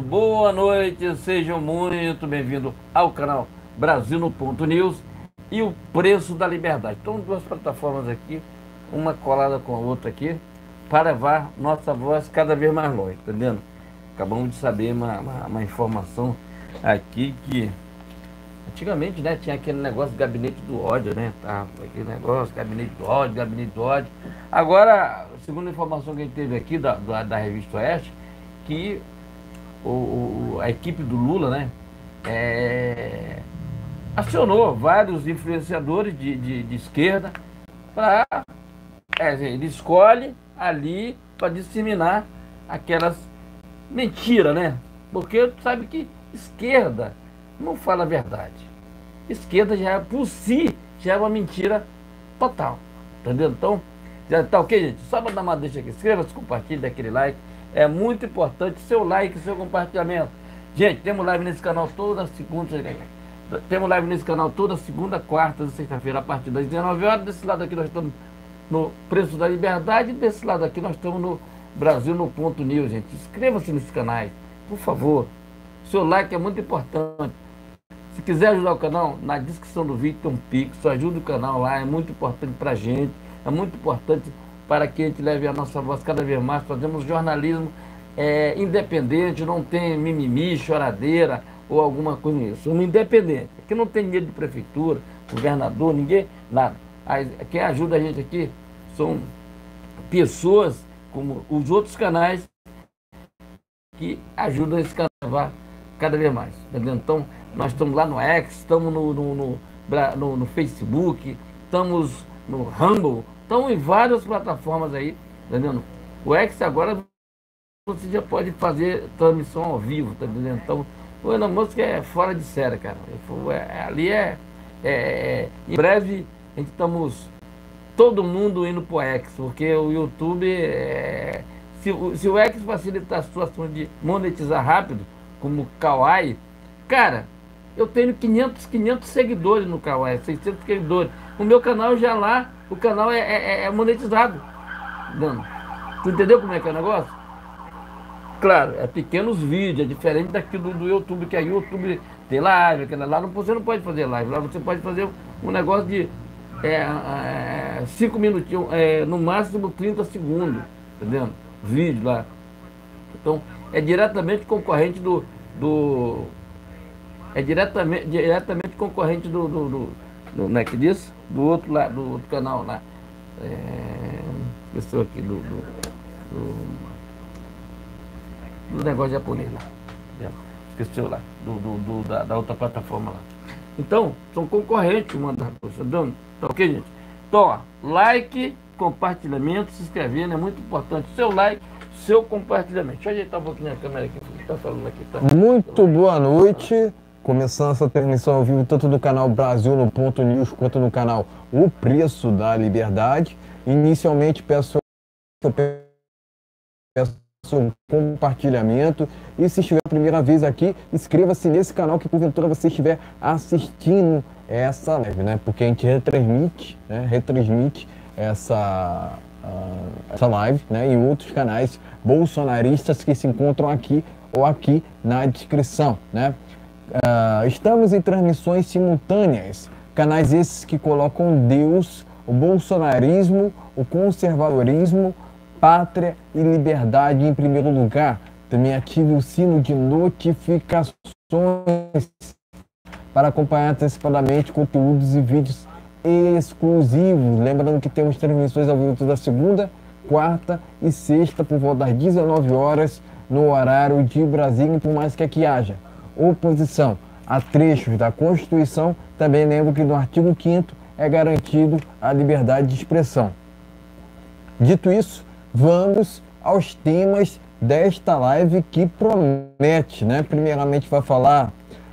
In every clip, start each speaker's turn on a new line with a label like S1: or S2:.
S1: boa noite, sejam muito bem-vindos ao canal Brasil no Ponto News e o Preço da Liberdade. Então, duas plataformas aqui, uma colada com a outra aqui, para levar nossa voz cada vez mais longe, tá entendendo? Acabamos de saber uma informação aqui que antigamente, né, tinha aquele negócio do gabinete do ódio, né? Tá, aquele negócio, gabinete do ódio, gabinete do ódio. Agora, segundo a informação que a gente teve aqui da Revista Oeste, que a equipe do Lula, né, acionou vários influenciadores de esquerda para... ele escolhe ali para disseminar aquelas mentiras, né? Porque sabe que esquerda não fala a verdade. Esquerda já por si já é uma mentira total, entendeu? Então, já tá ok, gente? Só para dar uma deixa aqui, inscreva-se, compartilhe, dê aquele like. É muito importante seu like, seu compartilhamento. Gente, temos live nesse canal toda segunda. Temos live nesse canal toda segunda, quarta e sexta-feira, a partir das 19 horas. Desse lado aqui nós estamos no Preço da Liberdade, e desse lado aqui nós estamos no Brasil no Ponto News, gente. Inscreva-se nesses canais, por favor. Seu like é muito importante. Se quiser ajudar o canal, na descrição do vídeo tem um Pix, ajuda o canal lá, é muito importante pra gente, é muito importante para que a gente leve a nossa voz cada vez mais. Fazemos jornalismo independente, não tem mimimi, choradeira ou alguma coisa nisso. Somos independentes. Aqui não tem dinheiro de prefeitura, governador, ninguém, nada. Quem ajuda a gente aqui são pessoas como os outros canais que ajudam esse canal cada vez mais. Entendeu? Então, nós estamos lá no X, estamos no Facebook, estamos no Rumble, estamos em várias plataformas aí, entendeu? O X agora você já pode fazer transmissão ao vivo, tá entendendo? Então, o Elon Musk é fora de série, cara. Ali em breve a gente estamos todo mundo indo pro X, porque o YouTube se o X facilitar a situação de monetizar rápido, como o Kawaii, cara, eu tenho 500 seguidores no Kawaii, 600 seguidores. O meu canal já lá, o canal é monetizado. Tu entendeu como é que é o negócio? Claro, é pequenos vídeos, é diferente daquilo do YouTube, que aí o YouTube tem live, lá você não pode fazer live, lá você pode fazer um negócio de 5 minutinhos, no máximo 30 segundos, entendendo? Vídeo lá. Então, é diretamente concorrente é diretamente concorrente como é que diz? Do outro canal lá. Esqueci aqui do negócio japonês lá. Esqueceu lá. Da outra plataforma lá. Então, são concorrentes uma das coisas. Tá ok, gente? Então, ó, like, compartilhamento, se inscrever, é muito importante. Seu like, seu compartilhamento. Deixa eu ajeitar um pouquinho a câmera aqui. Tá falando aqui, tá?
S2: Muito boa noite. Começando essa transmissão ao vivo, tanto no canal Brasil no Ponto News, quanto no canal O Preço da Liberdade. Inicialmente, peço um compartilhamento, e se estiver a primeira vez aqui, inscreva-se nesse canal que porventura você estiver assistindo essa live, né? Porque a gente retransmite essa live, né, em outros canais bolsonaristas que se encontram aqui ou aqui na descrição, né? Estamos em transmissões simultâneas, canais esses que colocam Deus, o bolsonarismo, o conservadorismo, pátria e liberdade em primeiro lugar. Também ative o sino de notificações para acompanhar antecipadamente conteúdos e vídeos exclusivos. Lembrando que temos transmissões ao vivo toda segunda, quarta e sexta por volta das 19 horas no horário de Brasília. Por mais que aqui haja oposição a trechos da Constituição, também lembro que no artigo 5º é garantido a liberdade de expressão. Dito isso, vamos aos temas desta live que promete, né? Primeiramente vai falar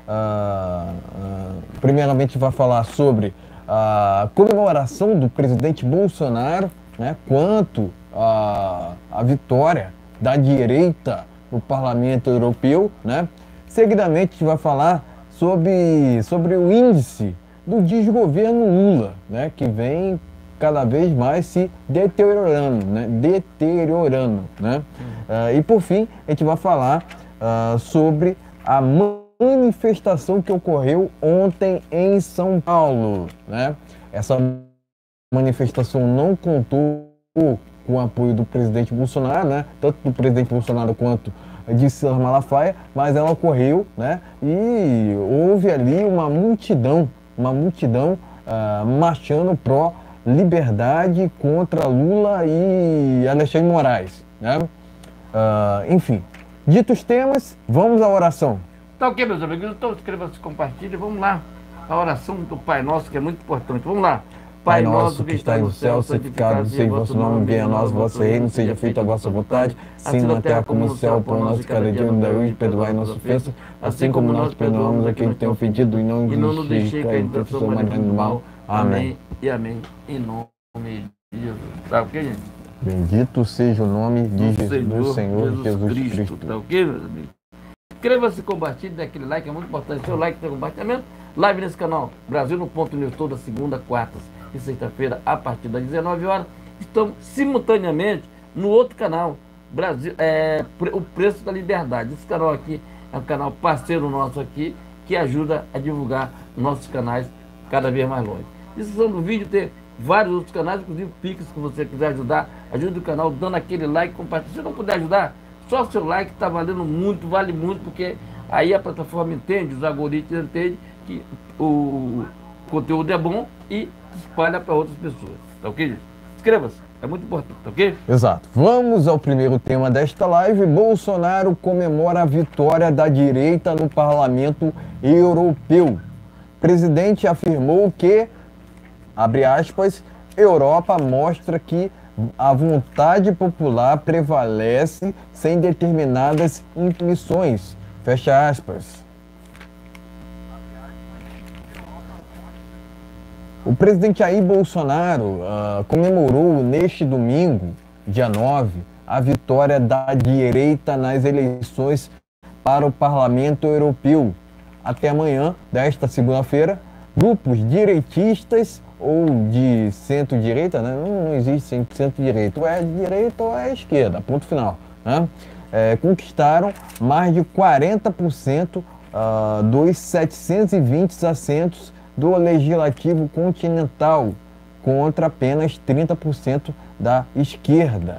S2: sobre a comemoração do presidente Bolsonaro, né, quanto à vitória da direita no Parlamento Europeu, né? Seguidamente a gente vai falar sobre o índice do desgoverno Lula, né, que vem cada vez mais se deteriorando, né? E por fim, a gente vai falar sobre a manifestação que ocorreu ontem em São Paulo, né? Essa manifestação não contou com o apoio do presidente Bolsonaro, né? Tanto do presidente Bolsonaro quanto de Silas Malafaia, mas ela ocorreu, né? E houve ali uma multidão marchando pró-liberdade contra Lula e Alexandre de Moraes, né? Enfim, ditos temas, vamos à oração.
S1: Tá ok, meus amigos? Então inscreva-se, compartilhe. Vamos lá. A oração do Pai Nosso, que é muito importante. Vamos lá.
S2: Pai nosso que está no céu, santificado seja o vosso nome, venha a nós o vosso reino, seja feita a vossa vontade, assim na terra como no céu. Pão nosso de cada dia nos dai hoje, perdoai nossas ofensas, assim como nós perdoamos a quem nos tem ofendido, e não nos deixeis cair em tentação, mas livrai-nos do mal. Amém.
S1: E amém. Em nome de Jesus. Tá ok, gente?
S2: Bendito seja o nome de do Senhor Jesus Cristo.
S1: Tá ok, meus amigos? Inscreva-se, compartilhe, dê aquele like, é muito importante. Seu like, seu compartilhamento. Live nesse canal, Brasil no Ponto News, toda segunda, quartas e sexta-feira, a partir das 19 horas. Estamos simultaneamente no outro canal, Brasil, O Preço da Liberdade. Esse canal aqui é um canal parceiro nosso aqui, que ajuda a divulgar nossos canais cada vez mais longe. Descrição do vídeo tem vários outros canais, inclusive o Pix, se você quiser ajudar, ajude o canal dando aquele like, compartilhe. Se não puder ajudar, só o seu like está valendo muito, vale muito, porque aí a plataforma entende, os algoritmos entendem que o conteúdo é bom e espalha para outras pessoas, tá ok, gente? Inscreva-se, é muito importante, tá ok?
S2: Exato. Vamos ao primeiro tema desta live. Bolsonaro comemora a vitória da direita no Parlamento Europeu. O presidente afirmou que, abre aspas, Europa mostra que a vontade popular prevalece sem determinadas impressões, fecha aspas. O presidente Jair Bolsonaro comemorou neste domingo, dia 9, a vitória da direita nas eleições para o Parlamento Europeu. Até amanhã, desta segunda-feira, grupos direitistas ou de centro-direita, né? Não existe centro-direita, ou é direita ou é esquerda, ponto final, né? Conquistaram mais de 40% dos 720 assentos do Legislativo Continental, contra apenas 30% da esquerda.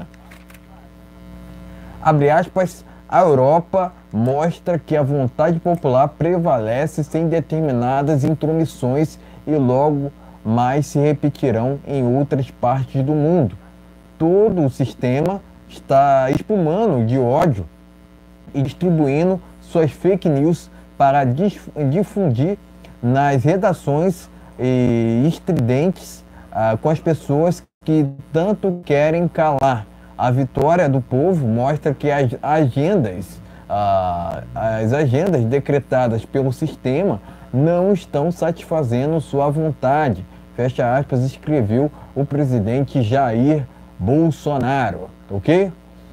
S2: Abre aspas, a Europa mostra que a vontade popular prevalece sem determinadas intromissões e logo mais se repetirão em outras partes do mundo. Todo o sistema está espumando de ódio e distribuindo suas fake news para difundir nas redações estridentes com as pessoas que tanto querem calar. A vitória do povo mostra que as agendas decretadas pelo sistema não estão satisfazendo sua vontade, fecha aspas, escreveu o presidente Jair Bolsonaro, ok?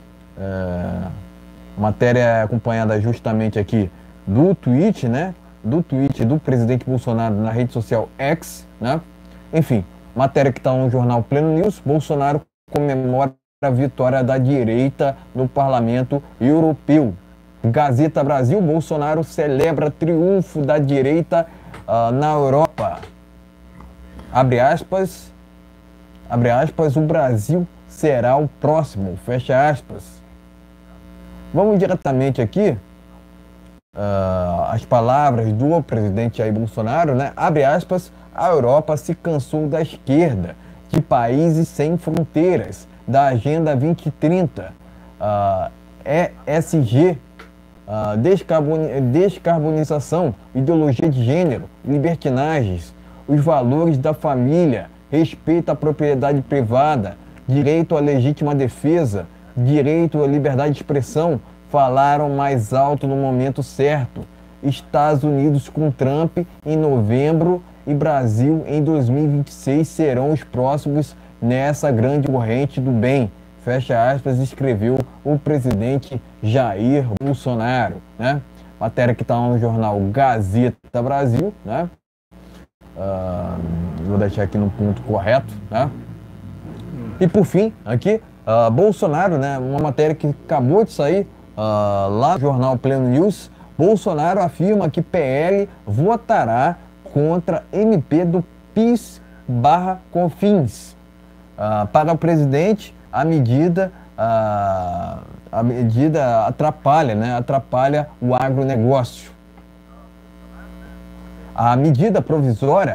S2: Matéria acompanhada justamente aqui do tweet, né? Do tweet do presidente Bolsonaro na rede social X, né? Enfim, matéria que está no jornal Pleno News. Bolsonaro comemora a vitória da direita no Parlamento Europeu. Gazeta Brasil, Bolsonaro celebra triunfo da direita na Europa. Abre aspas, o Brasil será o próximo, fecha aspas. Vamos diretamente aqui. As palavras do presidente Jair Bolsonaro, né? Abre aspas, a Europa se cansou da esquerda, de países sem fronteiras, da Agenda 2030, ESG, descarbonização, ideologia de gênero, libertinagens, os valores da família, respeito à propriedade privada, direito à legítima defesa, direito à liberdade de expressão, falaram mais alto no momento certo. Estados Unidos com Trump em novembro e Brasil em 2026 serão os próximos nessa grande corrente do bem. Fecha aspas, escreveu o presidente Jair Bolsonaro, né? Matéria que está no jornal Gazeta Brasil, né? Vou deixar aqui no ponto correto, né? E por fim, aqui, Bolsonaro, né? Uma matéria que acabou de sair lá no jornal Pleno News, Bolsonaro afirma que PL votará contra MP do PIS/COFINS. Para o presidente, a medida atrapalha, né? Atrapalha o agronegócio. A medida provisória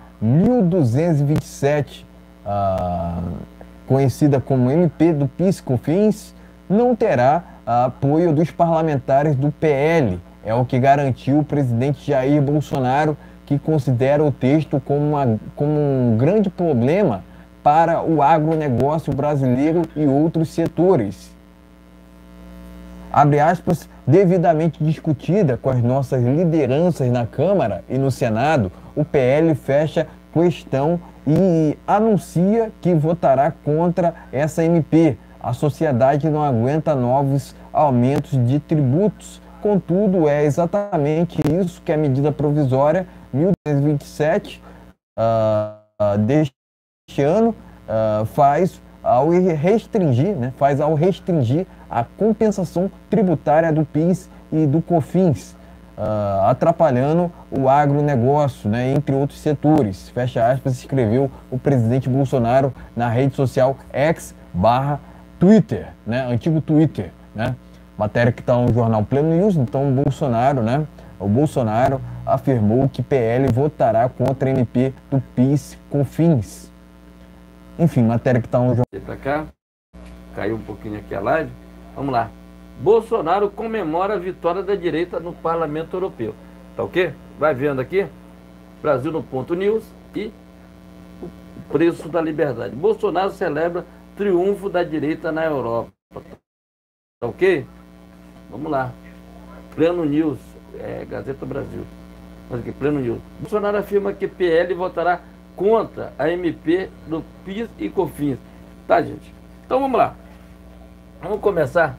S2: 1227, conhecida como MP do PIS/COFINS, não terá apoio dos parlamentares do PL. É o que garantiu o presidente Jair Bolsonaro, que considera o texto como um grande problema para o agronegócio brasileiro e outros setores. Abre aspas, devidamente discutida com as nossas lideranças na Câmara e no Senado, o PL fecha questão e anuncia que votará contra essa MP. A sociedade não aguenta novos aumentos de tributos. Contudo, é exatamente isso que a medida provisória 1227 deste ano faz ao restringir, né, a compensação tributária do PIS e do COFINS, atrapalhando o agronegócio, né, entre outros setores. Fecha aspas, escreveu o presidente Bolsonaro na rede social X/Twitter, né, antigo Twitter, né? Matéria que está no jornal Pleno News. Então o Bolsonaro afirmou que PL votará contra a MP do PIS/COFINS. Enfim, matéria que está no jornal.
S1: Para cá, caiu um pouquinho aqui a live. Vamos lá. Bolsonaro comemora a vitória da direita no Parlamento Europeu. Tá ok? Vai vendo aqui. Brasil no ponto news e o preço da liberdade. Bolsonaro celebra triunfo da direita na Europa. Tá ok? Vamos lá. Pleno News, Gazeta Brasil. Mas aqui, Pleno News. Bolsonaro afirma que PL votará contra a MP do PIS e COFINS. Tá, gente? Então vamos lá. Vamos começar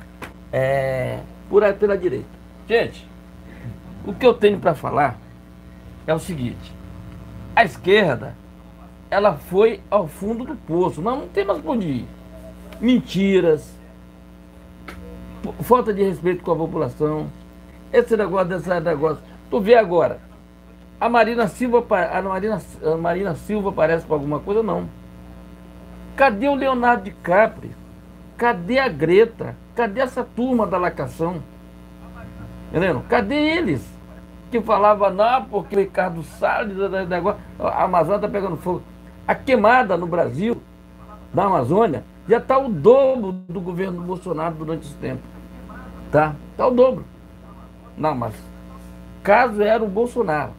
S1: pela direita. Gente, o que eu tenho para falar é o seguinte. A esquerda, ela foi ao fundo do poço. Não tem mais pra onde ir. Mentiras, falta de respeito com a população, esse negócio. Tu vê agora, a Marina Silva parece para alguma coisa? Não. Cadê o Leonardo DiCaprio? Cadê a Greta? Cadê essa turma da lacração? Entendeu? Cadê eles? Que falava, não, porque o Ricardo Salles, a Amazônia está pegando fogo. A queimada no Brasil, na Amazônia, já está o dobro do governo do Bolsonaro durante esse tempo. Tá? Está o dobro. Não, mas caso era o Bolsonaro.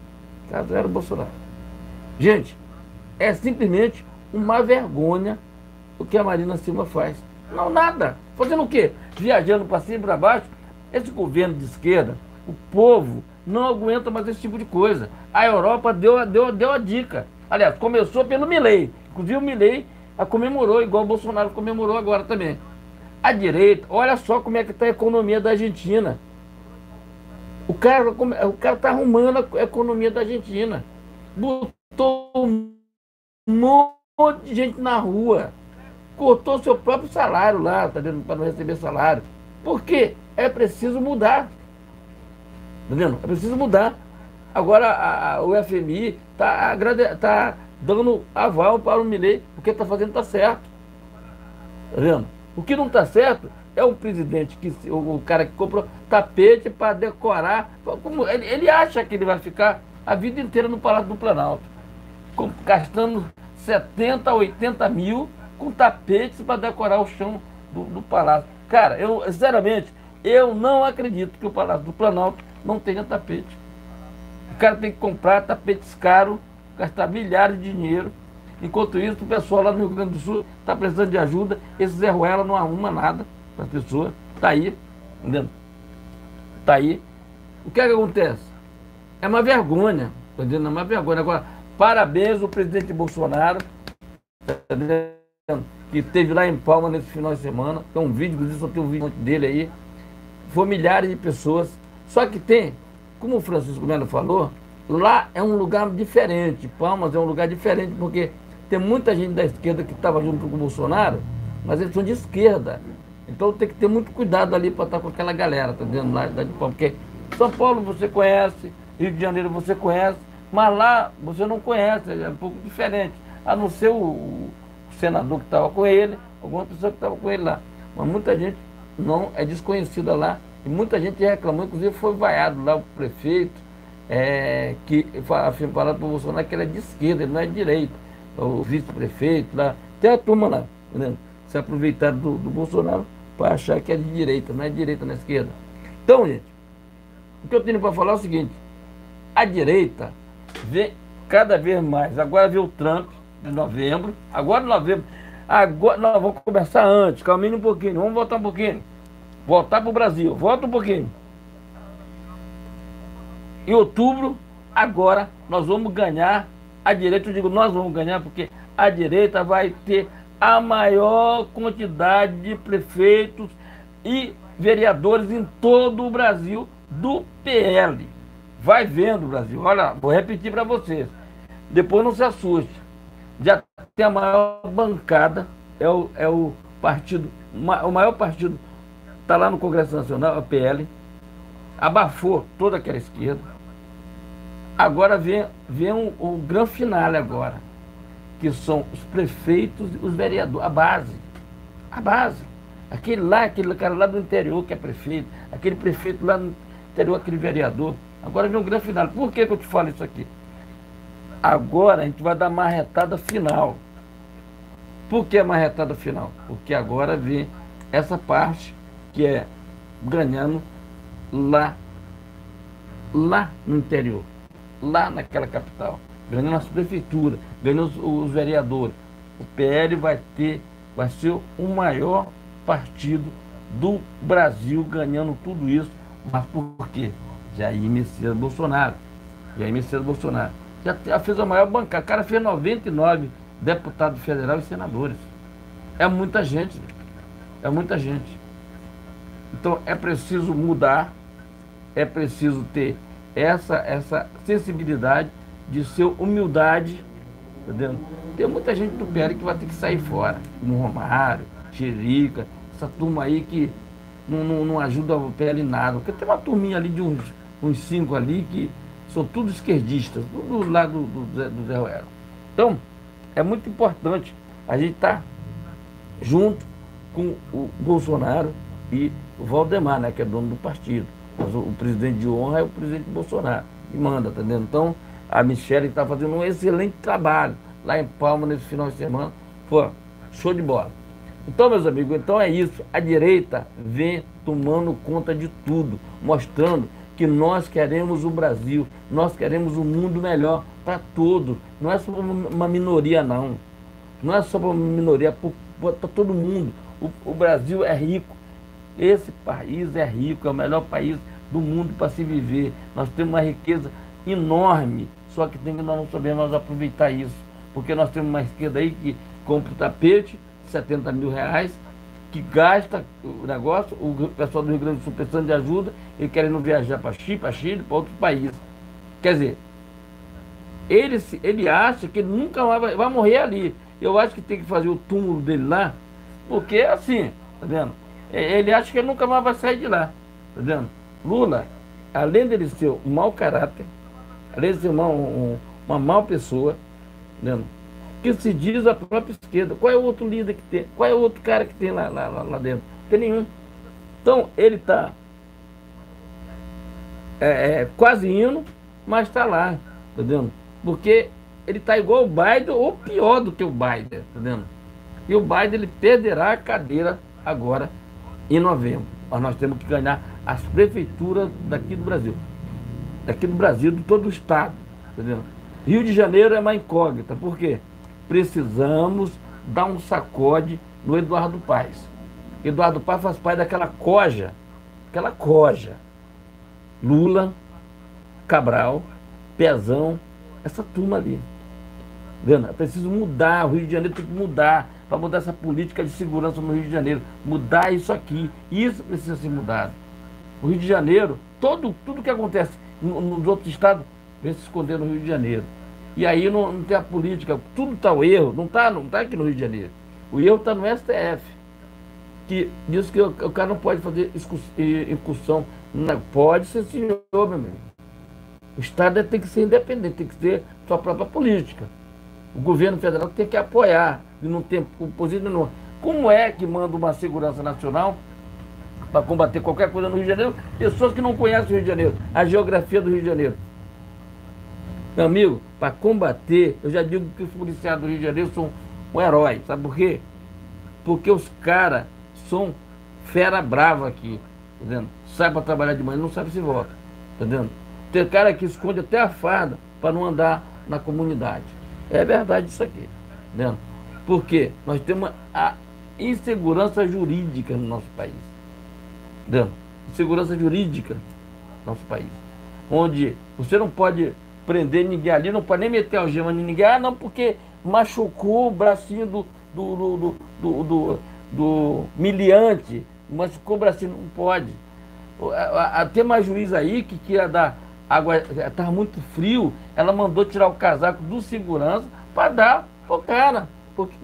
S1: Gente, é simplesmente uma vergonha o que a Marina Silva faz. Não, nada. Fazendo o quê? Viajando para cima e para baixo. Esse governo de esquerda, o povo não aguenta mais esse tipo de coisa. A Europa deu a dica. Aliás, começou pelo Milei. Inclusive o Milei a comemorou, igual o Bolsonaro comemorou agora também. A direita, olha só como é que está a economia da Argentina. O cara está arrumando a economia da Argentina. Botou um monte de gente na rua. Cortou seu próprio salário lá, tá vendo? Para não receber salário. Por quê? É preciso mudar. Tá vendo? É preciso mudar. Agora o FMI está dando aval para o Milei, porque está fazendo está certo. Tá vendo? O que não está certo é o presidente, o cara que comprou tapete para decorar. Como ele acha que ele vai ficar a vida inteira no Palácio do Planalto, gastando 70, 80 mil com tapetes para decorar o chão do Palácio. Cara, sinceramente, eu não acredito que o Palácio do Planalto não tenha tapete. O cara tem que comprar tapetes caros, gastar milhares de dinheiro. Enquanto isso, o pessoal lá no Rio Grande do Sul está precisando de ajuda. Esse Zé Ruela não arruma nada para as pessoas. Está aí, entendeu? Está aí. O que é que acontece? É uma vergonha, tá entendendo? É uma vergonha. Agora, parabéns ao presidente Bolsonaro, tá entendendo? Que esteve lá em Palma nesse final de semana. Tem um vídeo, inclusive só tem um vídeo dele aí. Foi milhares de pessoas. Só que tem, como o Francisco Melo falou, lá é um lugar diferente. Palmas é um lugar diferente, porque tem muita gente da esquerda que estava junto com o Bolsonaro, mas eles são de esquerda. Então tem que ter muito cuidado ali para estar com aquela galera, tá vendo? Lá de Paulo, porque São Paulo você conhece, Rio de Janeiro você conhece, mas lá você não conhece, é um pouco diferente. A não ser o senador que estava com ele, alguma pessoa que estava com ele lá. Mas muita gente não é desconhecida lá, e muita gente reclamou, inclusive foi vaiado lá o prefeito, que falando para o Bolsonaro que ele é de esquerda, ele não é de direita. O vice-prefeito lá, tem a turma lá, entendeu? Se aproveitaram do Bolsonaro para achar que é de direita, não é de direita, não é esquerda. Então, gente, o que eu tenho para falar é o seguinte: a direita vê cada vez mais. Agora vê o Trump, de novembro. Agora novembro. Agora nós vamos começar antes, caminhe um pouquinho, vamos voltar um pouquinho. Voltar para o Brasil, volta um pouquinho. Em outubro, agora nós vamos ganhar a direita. Eu digo nós vamos ganhar porque a direita vai ter a maior quantidade de prefeitos e vereadores em todo o Brasil do PL. Vai vendo, Brasil. Olha, vou repetir para vocês. Depois não se assuste. Já tem a maior bancada, é o partido, o maior partido está lá no Congresso Nacional, é o PL. Abafou toda aquela esquerda. Agora vem o grande finale agora, que são os prefeitos e os vereadores, a base. A base. Aquele cara lá do interior que é prefeito, aquele prefeito lá no interior, aquele vereador. Agora vem um grande final. Por que eu te falo isso aqui? Agora a gente vai dar uma marretada final. Por que a marretada final? Porque agora vem essa parte que é ganhando lá no interior, lá naquela capital, ganhando as prefeituras, ganhando os vereadores. O PL vai ser o maior partido do Brasil ganhando tudo isso. Mas por quê? Jair Messias Bolsonaro. Já fez a maior bancada. O cara fez 99 deputados federais e senadores. É muita gente. É muita gente. Então é preciso mudar, é preciso ter essa sensibilidade de ser humildade, entendeu? Tem muita gente do PL que vai ter que sair fora, como Romário, Chirica, essa turma aí que não ajuda o PL em nada. Porque tem uma turminha ali de uns 5 ali que são tudo esquerdistas, tudo lá do Zé Ruela. Então, é muito importante a gente estar junto com o Bolsonaro e o Valdemar, né, que é dono do partido. Mas o presidente de honra é o presidente Bolsonaro, que manda, tá entendendo? Então, a Michele está fazendo um excelente trabalho lá em Palma nesse final de semana. Pô, show de bola. Então, meus amigos, então é isso. A direita vem tomando conta de tudo, mostrando que nós queremos o Brasil, nós queremos um mundo melhor para todos. Não é só uma minoria, não. Não é só para uma minoria, é para todo mundo. O Brasil é rico. Esse país é rico, é o melhor país do mundo para se viver. Nós temos uma riqueza enorme, só que nós não sabemos aproveitar isso. Porque nós temos uma esquerda aí que compra o tapete, 70 mil reais, que gasta o negócio, o pessoal do Rio Grande do Sul precisando de ajuda, e querendo viajar para Chile, para outros países. Quer dizer, ele acha que ele nunca mais vai morrer ali. Eu acho que tem que fazer o túmulo dele lá, porque é assim, tá vendo? Ele acha que ele nunca mais vai sair de lá, tá vendo? Lula, além dele ser um mau caráter, além de ser uma má pessoa, tá vendo? Que se diz a própria esquerda. Qual é o outro líder que tem? Qual é o outro cara que tem lá dentro? Não tem nenhum. Então, ele está quase indo, mas está lá, tá vendo? Porque ele está igual o Biden, ou pior do que o Biden, tá vendo? E o Biden, ele perderá a cadeira agora em novembro. Mas nós temos que ganhar as prefeituras daqui do Brasil. Daqui do Brasil, de todo o estado, tá vendo? Rio de Janeiro é uma incógnita. Por quê? Precisamos dar um sacode no Eduardo Paes. Eduardo Paes faz parte daquela coja. Lula, Cabral, Pezão, essa turma ali. Vendo? É preciso mudar, o Rio de Janeiro tem que mudar, para mudar essa política de segurança no Rio de Janeiro. Mudar isso aqui. Isso precisa ser mudado. O Rio de Janeiro, tudo que acontece nos outros estados, vem se esconder no Rio de Janeiro. E aí não tem a política, tudo está o erro, não tá aqui no Rio de Janeiro. O erro está no STF. que diz que o cara não pode fazer incursão. Não, pode ser, senhor, meu amigo. O Estado tem que ser independente, tem que ter sua própria política. O governo federal tem que apoiar, e não tem oposição nenhuma. Como é que manda uma segurança nacional para combater qualquer coisa no Rio de Janeiro? Pessoas que não conhecem o Rio de Janeiro, a geografia do Rio de Janeiro. Meu amigo, para combater, eu já digo que os policiais do Rio de Janeiro são um herói. Sabe por quê? Porque os caras são fera brava aqui, entendendo? Sai para trabalhar de manhã, não sabe se volta, entendendo? Tem cara que esconde até a farda para não andar na comunidade. É verdade isso aqui, entendendo? Porque nós temos a insegurança jurídica no nosso país, entendendo? Insegurança jurídica no nosso país, onde você não pode prender ninguém ali, não pode nem meter algema em ninguém, não, porque machucou o bracinho do miliante, machucou o bracinho, não pode. Tem uma juiz aí que ia dar água, estava muito frio, ela mandou tirar o casaco do segurança para dar pro cara. Porque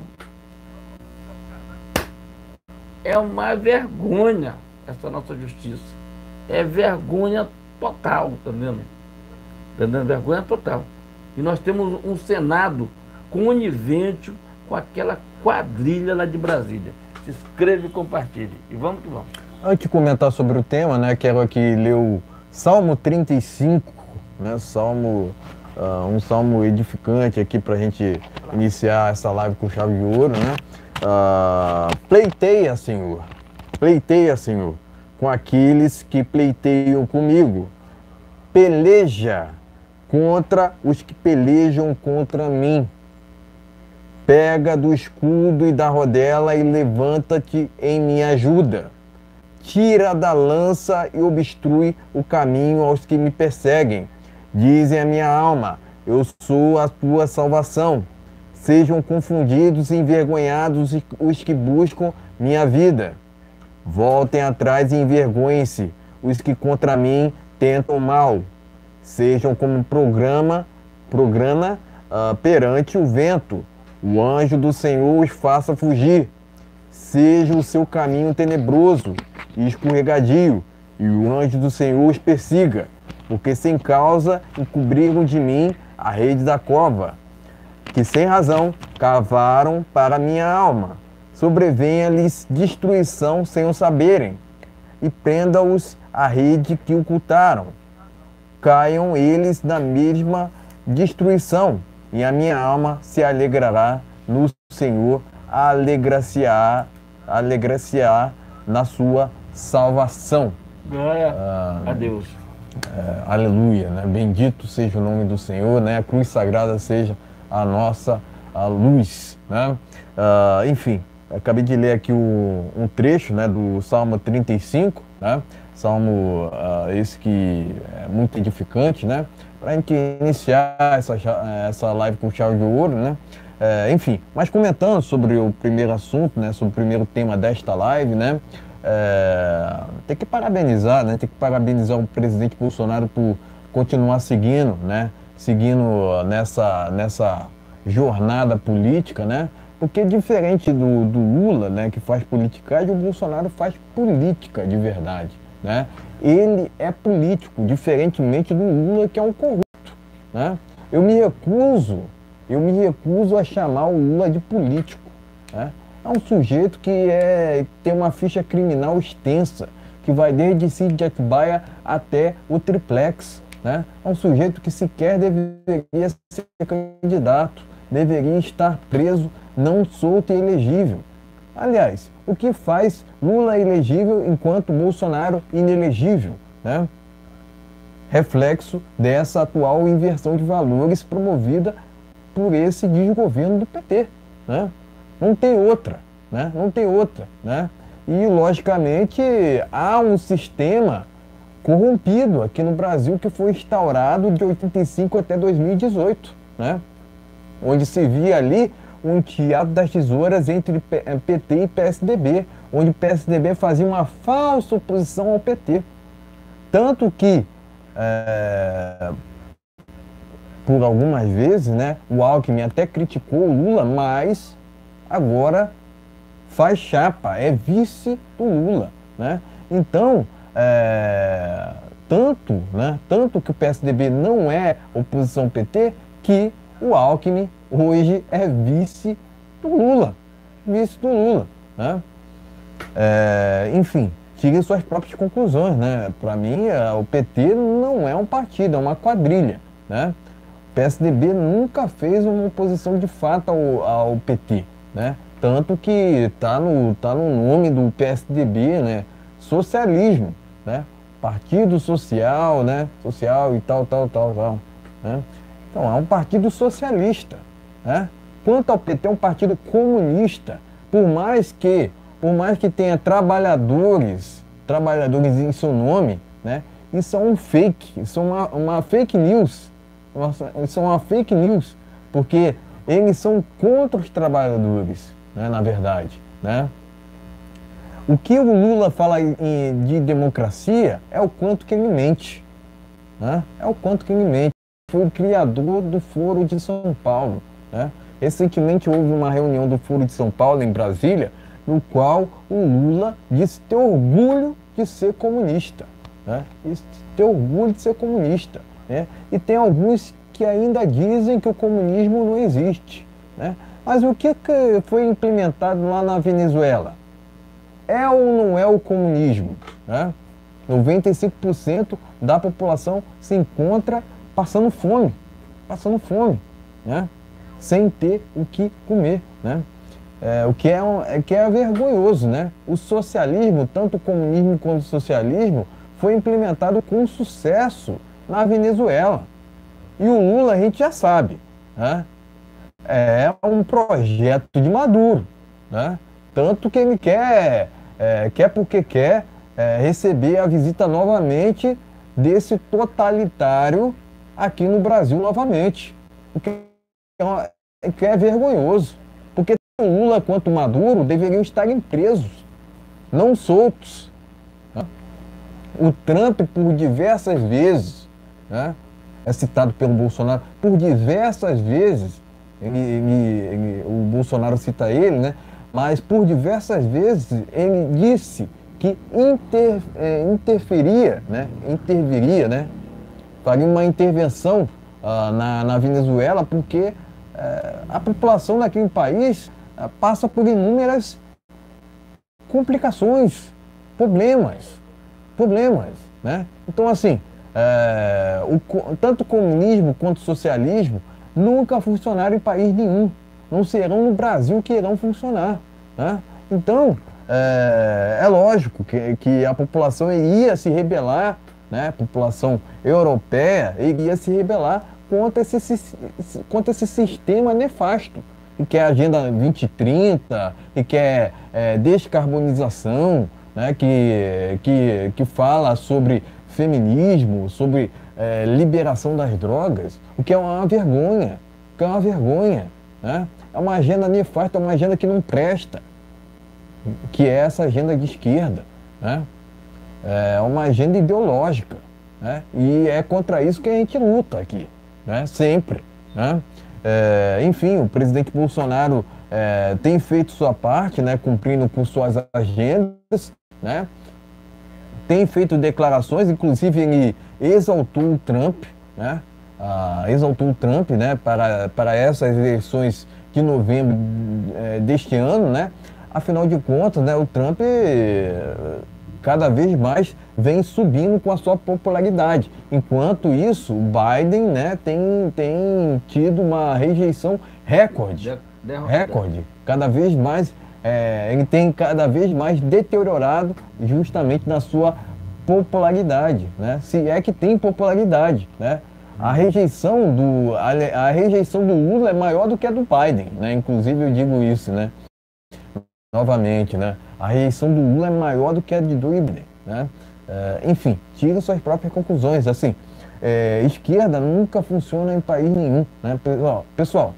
S1: é uma vergonha essa nossa justiça. É vergonha total, tá vendo? Vergonha total. E nós temos um Senado conivente com aquela quadrilha lá de Brasília. Se inscreve e compartilhe. E vamos que vamos.
S2: Antes de comentar sobre o tema, né, quero aqui ler o Salmo 35, né, um salmo edificante aqui para a gente iniciar essa live com chave de ouro, né? Pleiteia, Senhor, com aqueles que pleiteiam comigo. Peleja contra os que pelejam contra mim. Pega do escudo e da rodela e levanta-te em minha ajuda. Tira da lança e obstrui o caminho aos que me perseguem. Dizem a minha alma, eu sou a tua salvação. Sejam confundidos e envergonhados os que buscam minha vida. Voltem atrás e envergonhem-se os que contra mim tentam mal. Sejam como programa perante o vento. O anjo do Senhor os faça fugir. Seja o seu caminho tenebroso e escorregadio, e o anjo do Senhor os persiga, porque sem causa encobriram de mim a rede da cova, que sem razão cavaram para minha alma. Sobrevenha-lhes destruição sem o saberem, e prenda-os a rede que ocultaram. Caiam eles na mesma destruição, e a minha alma se alegrará no Senhor, alegrar-se-á na sua salvação.
S1: Glória a Deus.
S2: Aleluia, né? Bendito seja o nome do Senhor, né? A cruz sagrada seja a nossa luz, né? Enfim, acabei de ler aqui um trecho, né, do Salmo 35, né? Salmo esse que é muito edificante, né? Para a gente iniciar essa live com chave de ouro, né? Enfim, mas comentando sobre o primeiro assunto, né? Sobre o primeiro tema desta live, né? Tem que parabenizar, né? Tem que parabenizar o presidente Bolsonaro por continuar seguindo, né? Seguindo nessa jornada política, né? Porque diferente do Lula, né? Que faz politicagem, o Bolsonaro faz política de verdade, né? Ele é político, diferentemente do Lula, que é um corrupto, né? Eu me recuso a chamar o Lula de político, né? É um sujeito que tem uma ficha criminal extensa, que vai desde Cid de Atibaia até o triplex, né? É um sujeito que sequer deveria ser candidato, deveria estar preso, não solto e elegível. Aliás, o que faz Lula elegível enquanto Bolsonaro inelegível, né? Reflexo dessa atual inversão de valores promovida por esse desgoverno do PT, né? Não tem outra, né? Não tem outra, né? E, logicamente, há um sistema corrompido aqui no Brasil que foi instaurado de 85 até 2018, né? Onde se via ali um teatro das tesouras entre PT e PSDB, onde o PSDB fazia uma falsa oposição ao PT. Tanto que, por algumas vezes, né, o Alckmin até criticou o Lula, mas agora faz chapa, é vice do Lula, né? Então, tanto que o PSDB não é oposição ao PT, que o Alckmin hoje é vice do Lula, né? Enfim, tire suas próprias conclusões, né? Para mim, o PT não é um partido, é uma quadrilha, né? O PSDB nunca fez uma oposição de fato ao PT, né? Tanto que está no nome do PSDB, né? Socialismo, né? Partido Social, né? Social e tal, né? Então, é um partido socialista, né? Quanto ao PT, é um partido comunista, por mais que tenha trabalhadores em seu nome, né? Isso é um fake, isso é uma fake news, isso é uma fake news, porque eles são contra os trabalhadores, né? Na verdade, né? O que o Lula fala de democracia é o quanto que ele mente, né? É o quanto que ele mente. Foi o criador do Foro de São Paulo, né? Recentemente houve uma reunião do Foro de São Paulo em Brasília, no qual o Lula disse ter orgulho de ser comunista, né? Ter orgulho de ser comunista, né? E tem alguns que ainda dizem que o comunismo não existe, né? Mas o que foi implementado lá na Venezuela? É ou não é o comunismo, né? 95% da população se encontra passando fome, né? Sem ter o que comer, né? O que é vergonhoso, né? O socialismo, tanto o comunismo quanto o socialismo, foi implementado com sucesso na Venezuela. E o Lula, a gente já sabe, né? É um projeto de Maduro, né? Tanto que ele quer receber a visita novamente desse totalitário aqui no Brasil novamente. O que é vergonhoso. Porque tanto o Lula quanto o Maduro deveriam estarem presos, não soltos. Né? O Trump, por diversas vezes, né, é citado pelo Bolsonaro, por diversas vezes, o Bolsonaro cita ele, né? Mas por diversas vezes ele disse que interviria, né? Faria uma intervenção na Venezuela, porque a população daquele país passa por inúmeras complicações, problemas, né? Então, assim, tanto o comunismo quanto o socialismo nunca funcionaram em país nenhum. Não serão no Brasil que irão funcionar, né? Então, é lógico que a população iria se rebelar, né? A população europeia iria se rebelar contra esse sistema nefasto, e que é a Agenda 2030, e que é descarbonização, né? Que fala sobre feminismo, sobre liberação das drogas, o que é uma vergonha, né? É uma agenda nefasta, é uma agenda que não presta, que é essa agenda de esquerda, né? É uma agenda ideológica, né? E é contra isso que a gente luta aqui, né? Sempre, né? Enfim, o presidente Bolsonaro tem feito sua parte, né? Cumprindo com suas agendas, né? Tem feito declarações, inclusive ele exaltou o Trump, né? Né? Para essas eleições de novembro deste ano, né? Afinal de contas, né, o Trump cada vez mais vem subindo com a sua popularidade. Enquanto isso, o Biden, né, tem tido uma rejeição recorde. Cada vez mais, ele tem cada vez mais deteriorado justamente na sua popularidade, né? Se é que tem popularidade, né? A rejeição do Lula é maior do que a do Biden, né? Inclusive eu digo isso, né? Novamente, né? A rejeição do Lula é maior do que a de Biden, né? Enfim, tire suas próprias conclusões. Assim, esquerda nunca funciona em país nenhum, né? Pessoal,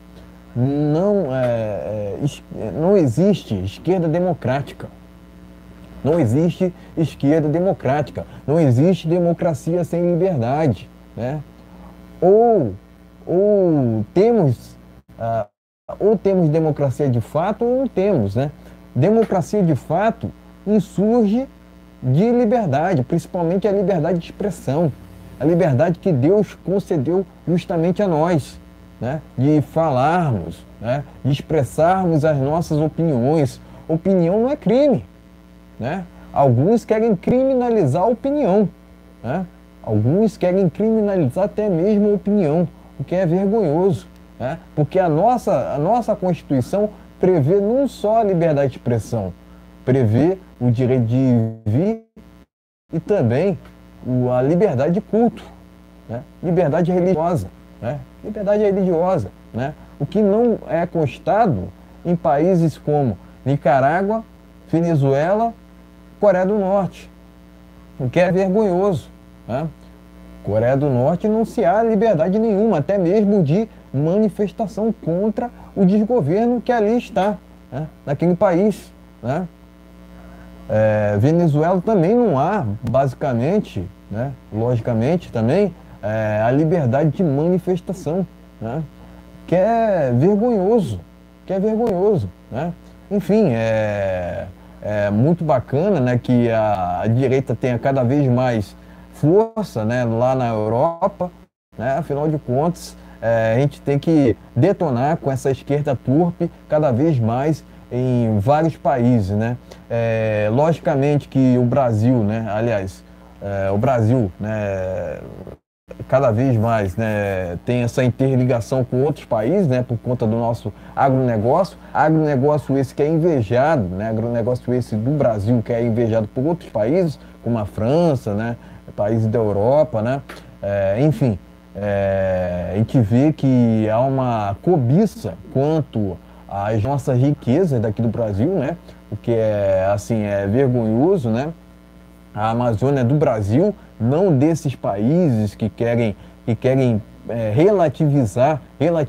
S2: não existe esquerda democrática. Não existe esquerda democrática. Não existe democracia sem liberdade, né? Ou temos democracia de fato ou não temos, né? democracia de fato insurge de liberdade, principalmente a liberdade de expressão, a liberdade que Deus concedeu justamente a nós, né? De falarmos, né? De expressarmos as nossas opiniões. Opinião não é crime, né? Alguns querem criminalizar a opinião, né? Alguns querem criminalizar até mesmo a opinião, o que é vergonhoso, né? Porque a nossa Constituição prevê não só a liberdade de expressão, prevê o direito de vir e também a liberdade de culto, né? Liberdade religiosa, né? Liberdade religiosa, né? O que não é constado em países como Nicarágua, Venezuela, Coreia do Norte, o que é vergonhoso, né? Coreia do Norte não se há liberdade nenhuma, até mesmo de manifestação contra o desgoverno que ali está, né? Naquele país, né? Venezuela também não há, basicamente, né? Logicamente também, a liberdade de manifestação, né? Que é vergonhoso, né? Enfim, é muito bacana, né, que a direita tenha cada vez mais força, né, lá na Europa, né? Afinal de contas, a gente tem que detonar com essa esquerda turpe cada vez mais em vários países, né? Logicamente que o Brasil, né, aliás, o Brasil, né, cada vez mais, né, tem essa interligação com outros países, né, por conta do nosso agronegócio esse que é invejado, né, agronegócio esse do Brasil que é invejado por outros países, como a França, né, países da Europa, né, enfim, a gente vê que há uma cobiça quanto às nossas riquezas daqui do Brasil, né, o que é, assim, é vergonhoso, né. A Amazônia é do Brasil, não desses países que querem relativizar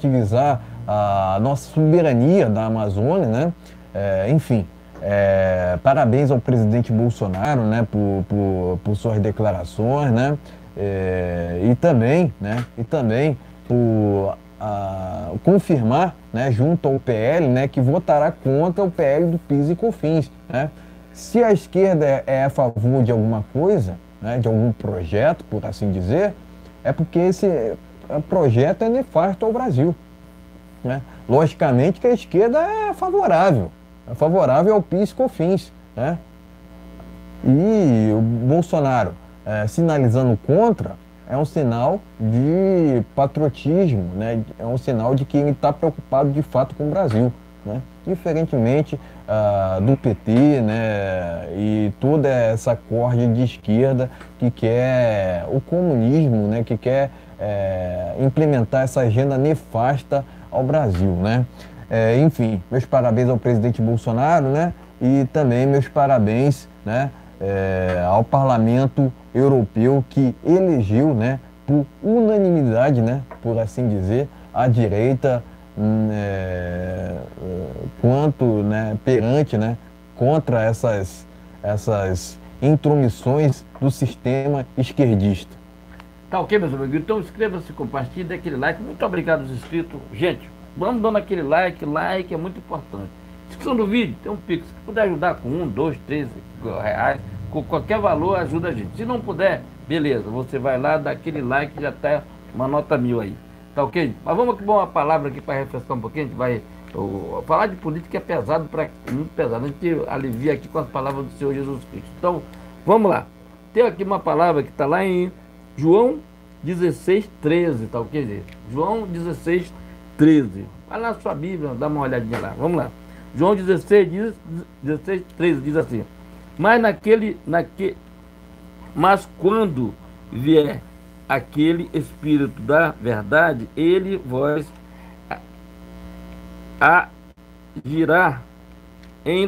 S2: a nossa soberania da Amazônia, né? Enfim, parabéns ao presidente Bolsonaro, né, por suas declarações, né? E também por confirmar, né, junto ao PL, né, que votará contra o PL do PIS e COFINS, né? Se a esquerda é a favor de alguma coisa, né, de algum projeto, por assim dizer, é porque esse projeto é nefasto ao Brasil, né? Logicamente que a esquerda é favorável ao PIS e COFINS, né? E o Bolsonaro sinalizando contra é um sinal de patriotismo, né? É um sinal de que ele está preocupado de fato com o Brasil, né? Diferentemente do PT, né, e toda essa corda de esquerda que quer o comunismo, né, que quer implementar essa agenda nefasta ao Brasil, né? Enfim, meus parabéns ao presidente Bolsonaro, né, e também meus parabéns, né, ao Parlamento Europeu que elegeu, né, por unanimidade, né, por assim dizer, a direita quanto, né, perante, né, contra essas intromissões do sistema esquerdista.
S1: Tá ok, meus amigos? Então inscreva-se, compartilhe, dê aquele like. Muito obrigado aos inscritos. Gente, vamos dando aquele like é muito importante. Descrição do vídeo, tem um Pix. Se puder ajudar com 1, 2, 3 reais, com qualquer valor, ajuda a gente. Se não puder, beleza, você vai lá, dá aquele like, já tá uma nota 1000 aí. Tá ok? Mas vamos aqui uma palavra aqui para refrescar um pouquinho. A gente vai falar de política é pesado, muito pesado. A gente alivia aqui com as palavras do Senhor Jesus Cristo. Então, vamos lá. Tem aqui uma palavra que está lá em João 16:13, tá ok? João 16:13. Vai lá na sua Bíblia, dá uma olhadinha lá. Vamos lá. João 16:13 diz assim: Mas quando vier aquele Espírito da verdade, ele vos agirá em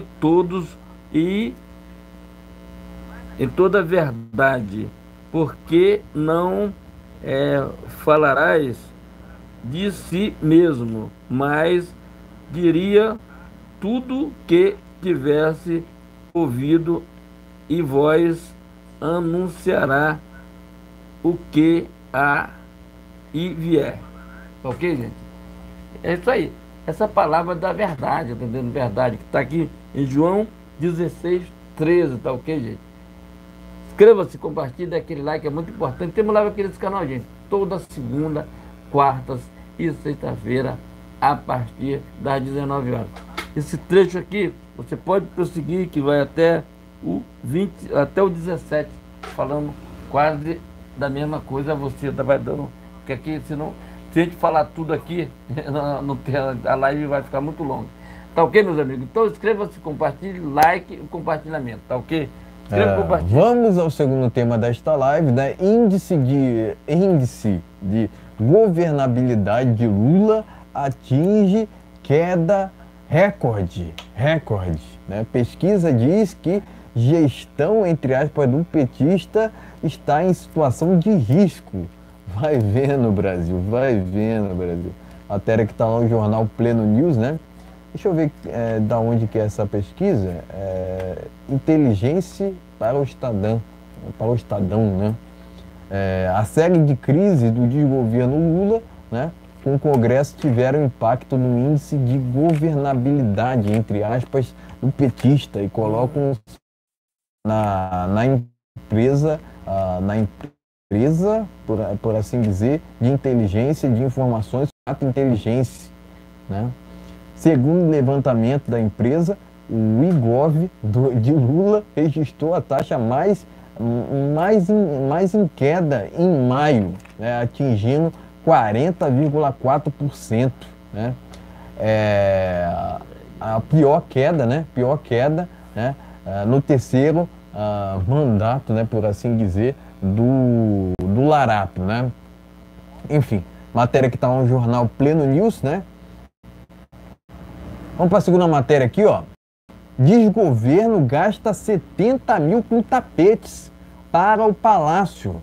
S1: toda a verdade, porque não falarás de si mesmo, mas diria tudo que tivesse ouvido e vos anunciará o que há e vier. Ok, gente? É isso aí. Essa palavra da verdade, entendendo? Verdade, que está aqui Em João 16:13, tá ok, gente? Inscreva-se, compartilhe, dê aquele like, é muito importante. Temos live aqui nesse canal, gente, toda segunda, quartas e sexta-feira, a partir das 19 horas. Esse trecho aqui, você pode prosseguir, que vai até o 20, até o 17, falando quase da mesma coisa. Você vai dando, porque aqui, senão, se a gente falar tudo aqui, a live vai ficar muito longa. Tá ok, meus amigos? Então inscreva-se, compartilhe, like e compartilhamento, tá ok?
S2: Vamos ao segundo tema desta live, né? Índice de governabilidade de Lula atinge queda recorde, né? Pesquisa diz que gestão, entre aspas, do petista está em situação de risco. Vai vendo, Brasil, vai vendo, Brasil. A matéria que está lá no jornal Pleno News, né? Deixa eu ver da onde que é essa pesquisa. Inteligência para o Estadão, né? A série de crises do desgoverno Lula, né, com o Congresso tiveram impacto no índice de governabilidade, entre aspas, do petista, e colocam na empresa, por assim dizer, de inteligência, de informações, inteligência, né? Segundo o levantamento da empresa, o IGOV de Lula registrou a taxa mais em queda em maio, né, atingindo 40,4%. Né? A pior queda, né, no terceiro mandato, né, por assim dizer, do Larápio. Né? Enfim, matéria que está no jornal Pleno News, né? Vamos para a segunda matéria aqui, ó. Desgoverno gasta 70 mil com tapetes para o Palácio,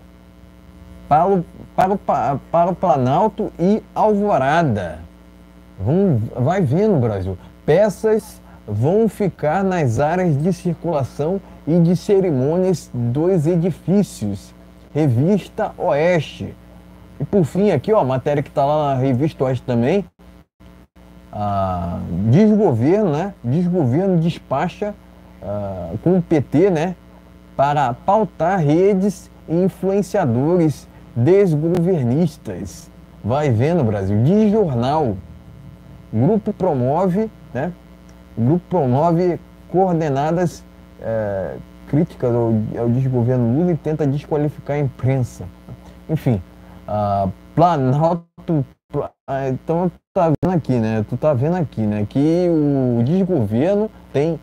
S2: para o Planalto e Alvorada. Vai vendo, Brasil. Peças vão ficar nas áreas de circulação e de cerimônias dos edifícios. Revista Oeste. E por fim aqui, ó, a matéria que está lá na Revista Oeste também. Desgoverno despacha com o PT, né, para pautar redes e influenciadores desgovernistas. Vai vendo, Brasil. De jornal. Grupo promove coordenadas críticas ao desgoverno Lula e tenta desqualificar a imprensa. Enfim, Planalto. Então tu tá vendo aqui, né, que o desgoverno tem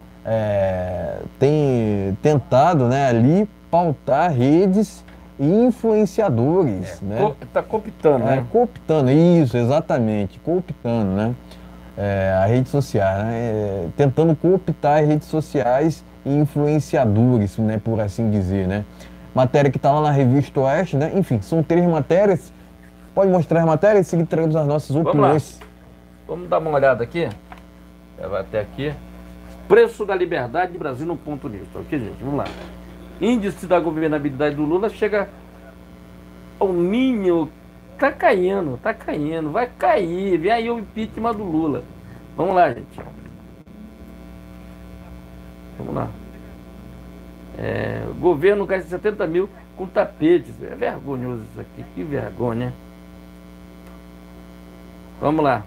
S2: tentado, né, ali pautar redes e influenciadores, né?
S1: Tá cooptando, né?
S2: Cooptando, isso, exatamente, cooptando, né? As redes sociais, né? Tentando cooptar as redes sociais e influenciadores, né, por assim dizer, né? Matéria que tá lá na Revista Oeste, né? Enfim, são 3 matérias. Pode mostrar as matérias e seguir trazendo as nossas opiniões.
S1: Vamos dar uma olhada aqui. Vai até aqui. Preço da liberdade de Brasil no ponto news. Ok, gente? Vamos lá. Índice da governabilidade do Lula chega ao ninho. Tá caindo. Vai cair. Vem aí o impeachment do Lula. Vamos lá, gente. Vamos lá. O governo gasta 70 mil com tapetes. É vergonhoso isso aqui. Que vergonha. Vamos lá.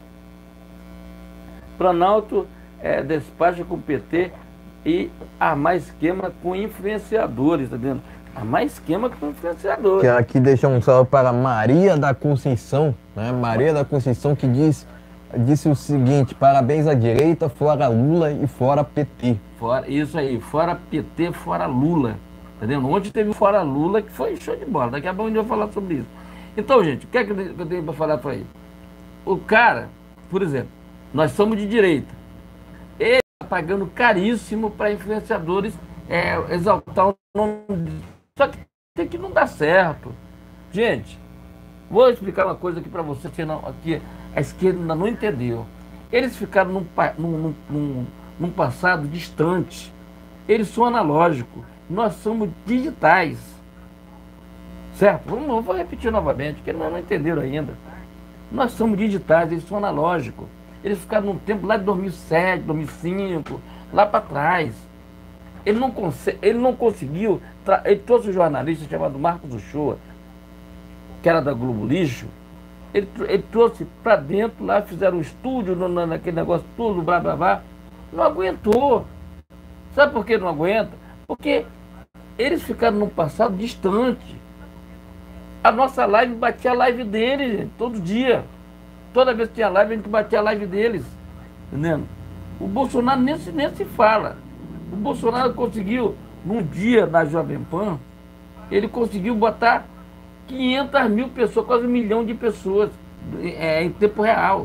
S1: Planalto despacha com o PT e armar esquema com influenciadores, tá vendo? Armar esquema com influenciadores.
S2: Que aqui deixa um salve para Maria da Conceição, né? Maria da Conceição, que disse o seguinte: parabéns à direita, fora Lula e fora PT.
S1: Isso aí, fora PT, fora Lula. Tá vendo? Ontem teve o fora Lula, que foi show de bola. Daqui a pouco a gente vai falar sobre isso. Então, gente, o que é que eu tenho para falar para aí? O cara, por exemplo, nós somos de direita. Ele está pagando caríssimo para influenciadores exaltar o nome. Só que não dá certo. Gente, vou explicar uma coisa aqui para você, que aqui a esquerda ainda não entendeu. Eles ficaram num passado distante. Eles são analógicos. Nós somos digitais. Certo? Vou repetir novamente, porque não entenderam ainda. Nós somos digitais, eles são analógicos. Eles ficaram num tempo lá de 2007, 2005, lá para trás. Ele não conseguiu. Ele trouxe um jornalista chamado Marcos Uchoa, que era da Globo Lixo. Ele trouxe para dentro lá, fizeram um estúdio naquele negócio tudo, blá blá blá. Não aguentou. Sabe por que não aguenta? Porque eles ficaram num passado distante. A nossa live batia a live deles, gente, todo dia. Toda vez que tinha live, a gente batia a live deles. Entendendo? O Bolsonaro nem se fala. O Bolsonaro conseguiu, num dia na Jovem Pan, ele conseguiu botar 500 mil pessoas, quase 1 milhão de pessoas em tempo real.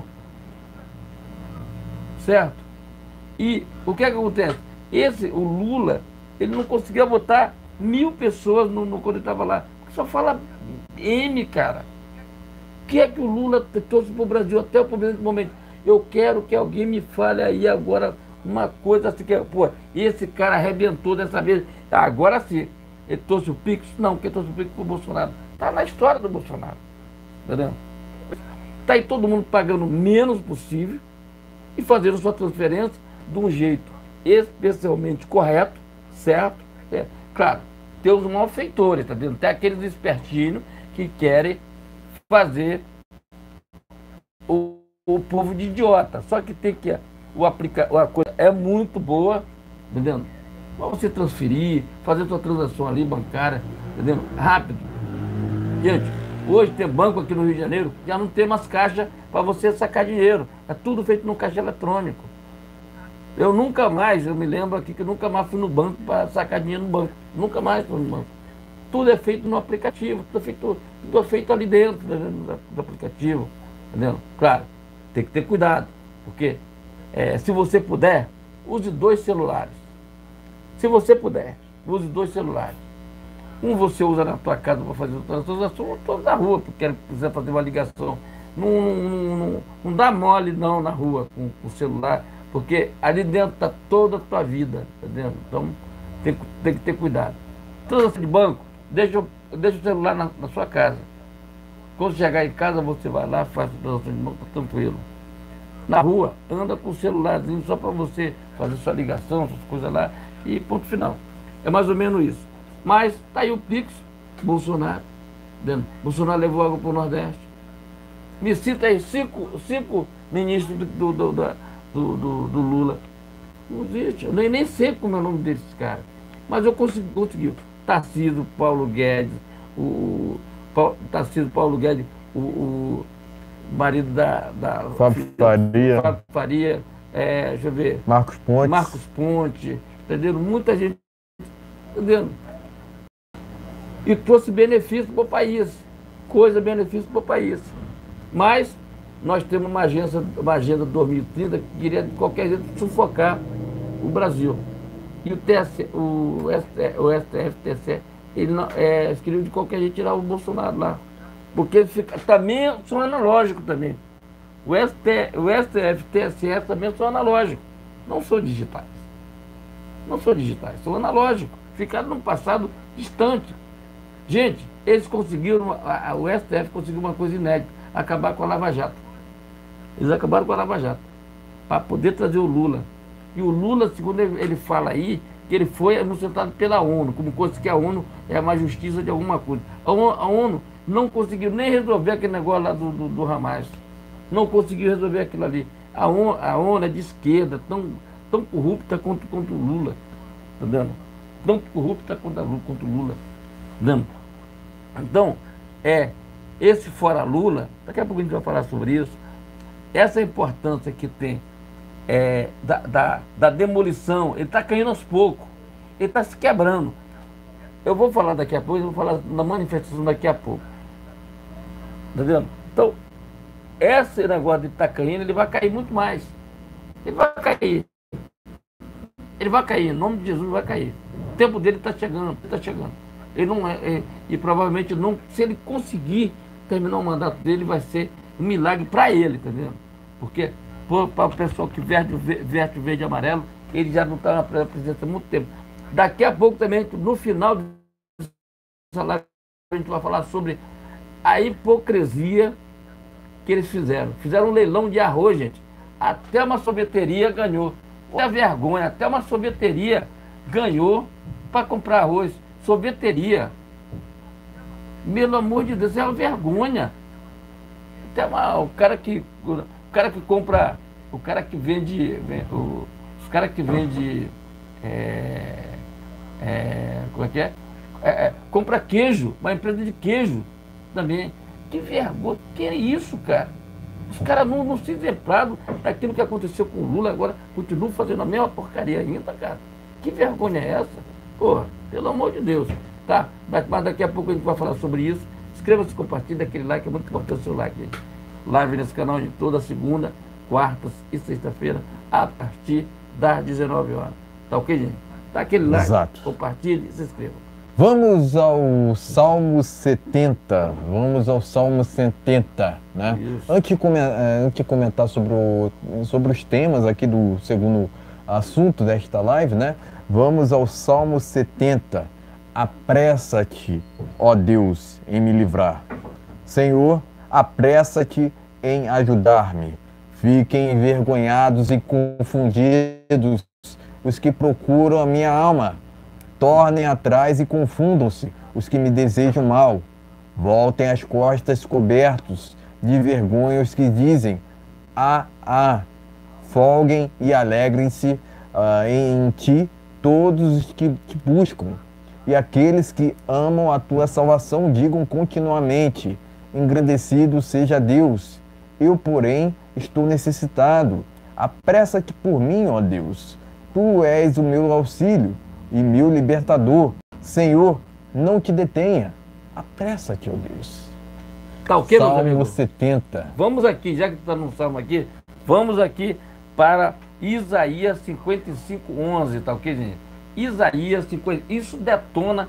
S1: Certo? E o que é que acontece? O Lula, ele não conseguia botar 1.000 pessoas quando ele estava lá. Só fala M, cara. O que é que o Lula trouxe para o Brasil até o momento? Eu quero que alguém me fale aí agora uma coisa assim, pô, esse cara arrebentou dessa vez. Agora sim, ele trouxe o Pix? Não, quem trouxe o Pix foi o Bolsonaro. Está na história do Bolsonaro. Entendeu? Está aí todo mundo pagando o menos possível e fazendo sua transferência de um jeito especialmente correto, certo? Claro, tem os malfeitores, tá vendo? Tem aqueles espertinhos que querem fazer o povo de idiota. Só que tem que a coisa é muito boa, entendeu? Para você transferir, fazer sua transação ali bancária, entendeu? Rápido. Gente, hoje tem banco aqui no Rio de Janeiro, já não tem mais caixa para você sacar dinheiro. É tudo feito no caixa eletrônico. Eu me lembro aqui que eu nunca mais fui no banco para sacar dinheiro no banco. Nunca mais fui no banco. Tudo é feito no aplicativo, tudo é feito ali dentro do aplicativo. Entendeu? Claro, tem que ter cuidado, porque se você puder, use 2 celulares. Se você puder, use 2 celulares. Um você usa na tua casa para fazer a transação, outro na rua, porque quiser fazer uma ligação. Não dá mole não na rua com o celular, porque ali dentro está toda a tua vida, entendeu? Então tem que ter cuidado. Transação de banco, deixa o celular na sua casa. Quando chegar em casa, você vai lá, faz a transação de banco, tá tranquilo. Na rua, anda com o celularzinho só para você fazer sua ligação, suas coisas lá, e ponto final. É mais ou menos isso. Mas tá aí o Pix, Bolsonaro. Entendeu? Bolsonaro levou água para o Nordeste. Me cita aí 5 ministros do Lula. Não existe. Eu nem sei como é o nome desses caras. Mas eu consegui. Tarcísio, Paulo Guedes, Tarcísio, Paulo Guedes, o marido da
S2: Fábio Faria.
S1: Fábio Faria, deixa eu ver.
S2: Marcos
S1: Ponte, entendeu? Muita gente, entendeu? E trouxe benefício para o país. Benefício para o país. Mas nós temos uma agenda 2030 que queria de qualquer jeito sufocar o Brasil. E o STF, TSE, eles queriam de qualquer jeito tirar o Bolsonaro lá. Porque eles também são analógicos também. O STF, TSE também são analógicos. Não são digitais. São analógicos. Ficaram num passado distante. Gente, eles conseguiram, o STF conseguiu uma coisa inédita, acabar com a Lava Jato. Eles acabaram com a Lava Jato, para poder trazer o Lula. E o Lula, segundo ele fala aí, que ele foi inocentado pela ONU, como coisa que a ONU é uma justiça de alguma coisa. A ONU não conseguiu nem resolver aquele negócio lá do Hamas. Não conseguiu resolver aquilo ali. A ONU é de esquerda, tão corrupta quanto o Lula. Tá vendo? Tão corrupta quanto o Lula. Tá. Então, esse fora Lula, daqui a pouco a gente vai falar sobre isso, essa importância que tem da demolição, ele está caindo aos poucos, ele está se quebrando. Eu vou falar daqui a pouco, eu vou falar na manifestação daqui a pouco. Tá vendo? Então, esse negócio de estar caindo, ele vai cair muito mais. Ele vai cair. Em nome de Jesus vai cair. O tempo dele está chegando, Ele não e provavelmente não, se ele conseguir terminar o mandato dele, vai ser um milagre para ele, tá vendo? Porque para o pessoal que veste o verde e amarelo, ele já não está na presidência há muito tempo. Daqui a pouco também, no final dessa live, a gente vai falar sobre a hipocrisia que eles fizeram. Fizeram um leilão de arroz, gente. Até uma sorveteria ganhou. Olha a vergonha, até uma sorveteria ganhou para comprar arroz. Sorveteria. Pelo amor de Deus, é uma vergonha. Até o cara que compra, o cara que vende, os caras que vende, como é que é? Compra queijo, uma empresa de queijo também. Que vergonha, que é isso, cara? Os caras não se exemplaram daquilo que aconteceu com o Lula, agora continuam fazendo a mesma porcaria ainda, cara. Que vergonha é essa? Pô, pelo amor de Deus. Tá? Mas daqui a pouco a gente vai falar sobre isso. Inscreva-se, compartilhe, aquele like, é muito importante o seu like, gente. Live nesse canal de toda segunda, quartas e sexta-feira, a partir das 19 horas. Tá ok, gente? Dá aquele like,
S2: Exato.
S1: Compartilhe e se inscreva.
S2: Vamos ao Salmo 70. Vamos ao Salmo 70, né? Antes de comentar sobre os temas aqui do segundo assunto desta live, né? Vamos ao Salmo 70. Apressa-te, ó Deus, em me livrar. Senhor, apressa-te em ajudar-me. Fiquem envergonhados e confundidos os que procuram a minha alma. Tornem atrás e confundam-se os que me desejam mal. Voltem as costas cobertos de vergonha os que dizem, folguem e alegrem-se em ti todos os que te buscam. E aqueles que amam a tua salvação digam continuamente, engrandecido seja Deus. Eu, porém, estou necessitado. Apressa-te por mim, ó Deus. Tu és o meu auxílio e meu libertador. Senhor, não te detenha. Apressa-te, ó Deus.
S1: Tá ok, meus
S2: Salmo
S1: amigos?
S2: 70.
S1: Vamos aqui, já que está no Salmo aqui, vamos aqui para Isaías 55:11, tá ok, gente? Isaías 50, isso detona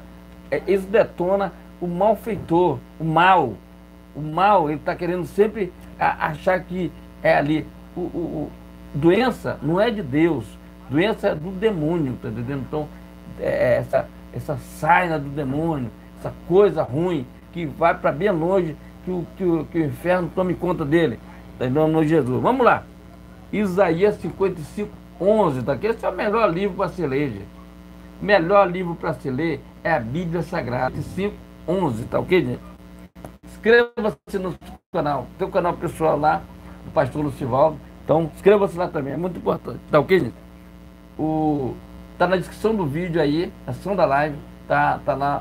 S1: o malfeitor, o mal. O mal, ele está querendo sempre achar que é ali. Doença não é de Deus, doença é do demônio, tá entendendo? Então, essa saina do demônio, essa coisa ruim que vai para bem longe, que o inferno tome conta dele, em nome de Jesus. Vamos lá, Isaías 55:11, tá aqui? Esse é o melhor livro para se ler, gente. O melhor livro para se ler é a Bíblia Sagrada, 55:11, tá ok, gente? Inscreva-se no canal, tem o canal pessoal lá, do pastor Lucivaldo, então inscreva-se lá também, é muito importante, tá ok, gente? Tá na descrição do vídeo aí, na descrição da live, tá lá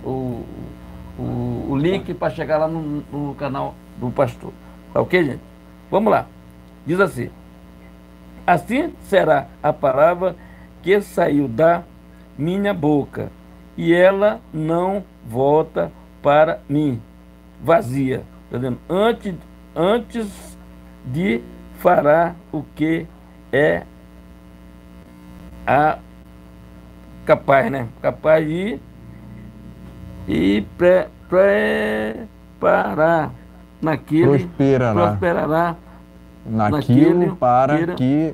S1: o link para chegar lá no canal do pastor. Tá ok, gente? Vamos lá. Diz assim: assim será a palavra que saiu da minha boca, e ela não volta para mim vazia. Tá vendo? Antes de fará o que é capaz, né? Capaz de preparar naquele, prosperará
S2: naquilo para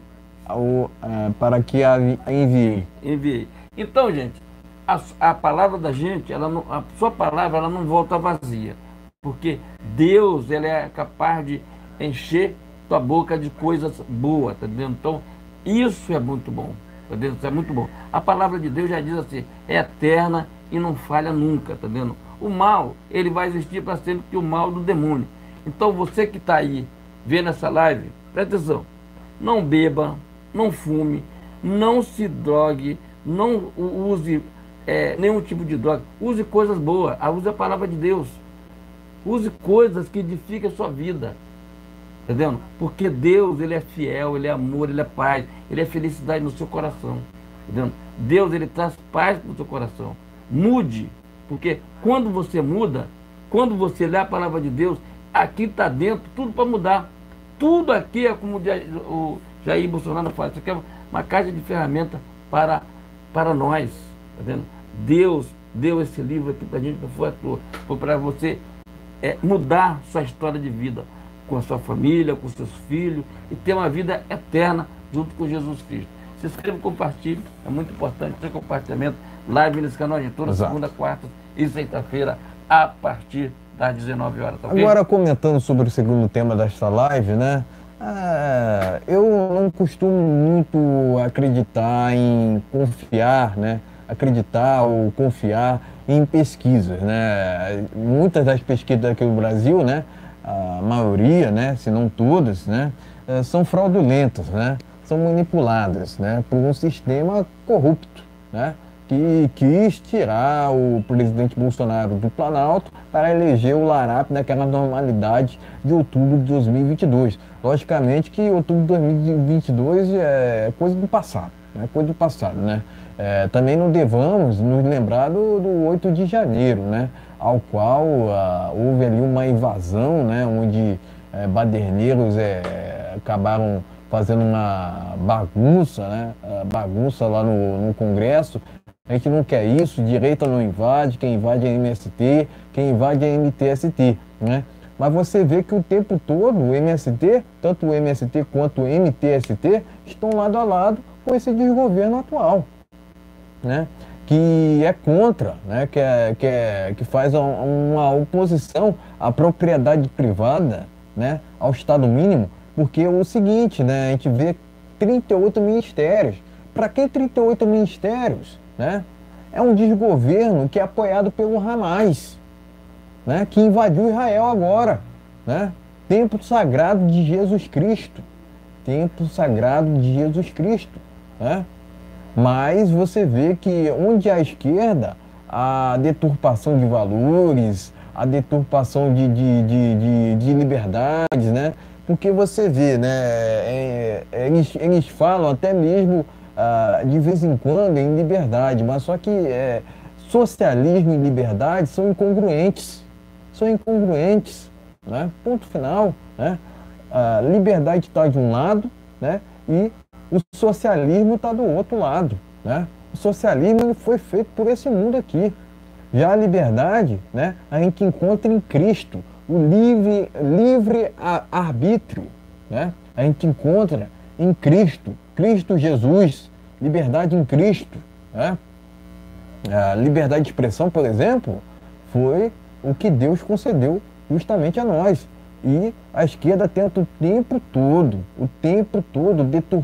S2: que a envie.
S1: Então, gente, a palavra da gente, a sua palavra, ela não volta vazia, porque Deus, ele é capaz de encher tua boca de coisas boas, tá entendendo? Então, isso é muito bom, tá entendendo? Isso é muito bom. A palavra de Deus já diz assim, é eterna e não falha nunca, tá vendo? O mal, ele vai existir para sempre, que o mal do demônio. Então, você que está aí vendo essa live, presta atenção, não beba, não fume, não se drogue, não use nenhum tipo de droga, use coisas boas, use a palavra de Deus, use coisas que edificam a sua vida, entendeu? Porque Deus, ele é fiel, ele é amor, ele é paz, ele é felicidade no seu coração, entendeu? Deus, ele traz paz no seu coração. Mude, porque quando você muda, quando você lê a palavra de Deus, aqui está dentro tudo para mudar. Tudo aqui é como o Jair Bolsonaro fala, isso aqui é uma caixa de ferramentas para nós, tá vendo? Deus deu esse livro aqui para a gente, não foi à toa, foi para você mudar sua história de vida com a sua família, com seus filhos e ter uma vida eterna junto com Jesus Cristo. Se inscreva, compartilhe, é muito importante ter compartilhamento. Live nesse canal de toda segunda, quarta e sexta-feira a partir das 19 horas. Tá okay?
S2: Agora, comentando sobre o segundo tema desta live, né? Eu não costumo muito acreditar em confiar, né? Acreditar ou confiar em pesquisas, né? Muitas das pesquisas aqui no Brasil, né? A maioria, né? Se não todas, né? São fraudulentas, né? São manipuladas, né? Por um sistema corrupto, né? Que quis tirar o presidente Bolsonaro do Planalto para eleger o Larápio naquela normalidade de outubro de 2022. Logicamente que outubro de 2022 é coisa do passado, né? Coisa do passado, né? Também não devamos nos lembrar do 8 de janeiro, né? Ao qual houve ali uma invasão, né? Onde baderneiros acabaram fazendo uma bagunça, né? Bagunça lá no Congresso. A gente não quer isso, direita não invade, quem invade é MST, quem invade é MTST, né? Mas você vê que o tempo todo o MST, tanto o MST quanto o MTST, estão lado a lado com esse desgoverno atual, né? Que é contra, né? Que faz uma oposição à propriedade privada, né? Ao Estado mínimo, porque é o seguinte, né? A gente vê 38 ministérios. Para que 38 ministérios? Né? É um desgoverno que é apoiado pelo Hamas, né? Que invadiu Israel agora, né? Templo sagrado de Jesus Cristo, templo sagrado de Jesus Cristo, né? Mas você vê que onde a esquerda, a deturpação de valores, a deturpação de liberdades, né? Porque você vê, né? Eles falam até mesmo de vez em quando em liberdade, mas só que socialismo e liberdade são incongruentes, né? Ponto final, né? A liberdade está de um lado, né? E o socialismo está do outro lado, né? O socialismo ele foi feito por esse mundo aqui. Já a liberdade, né? A gente encontra em Cristo, o livre arbítrio, né? A gente encontra em Cristo Jesus, liberdade em Cristo, né? A liberdade de expressão, por exemplo, foi o que Deus concedeu justamente a nós. E a esquerda tenta o tempo todo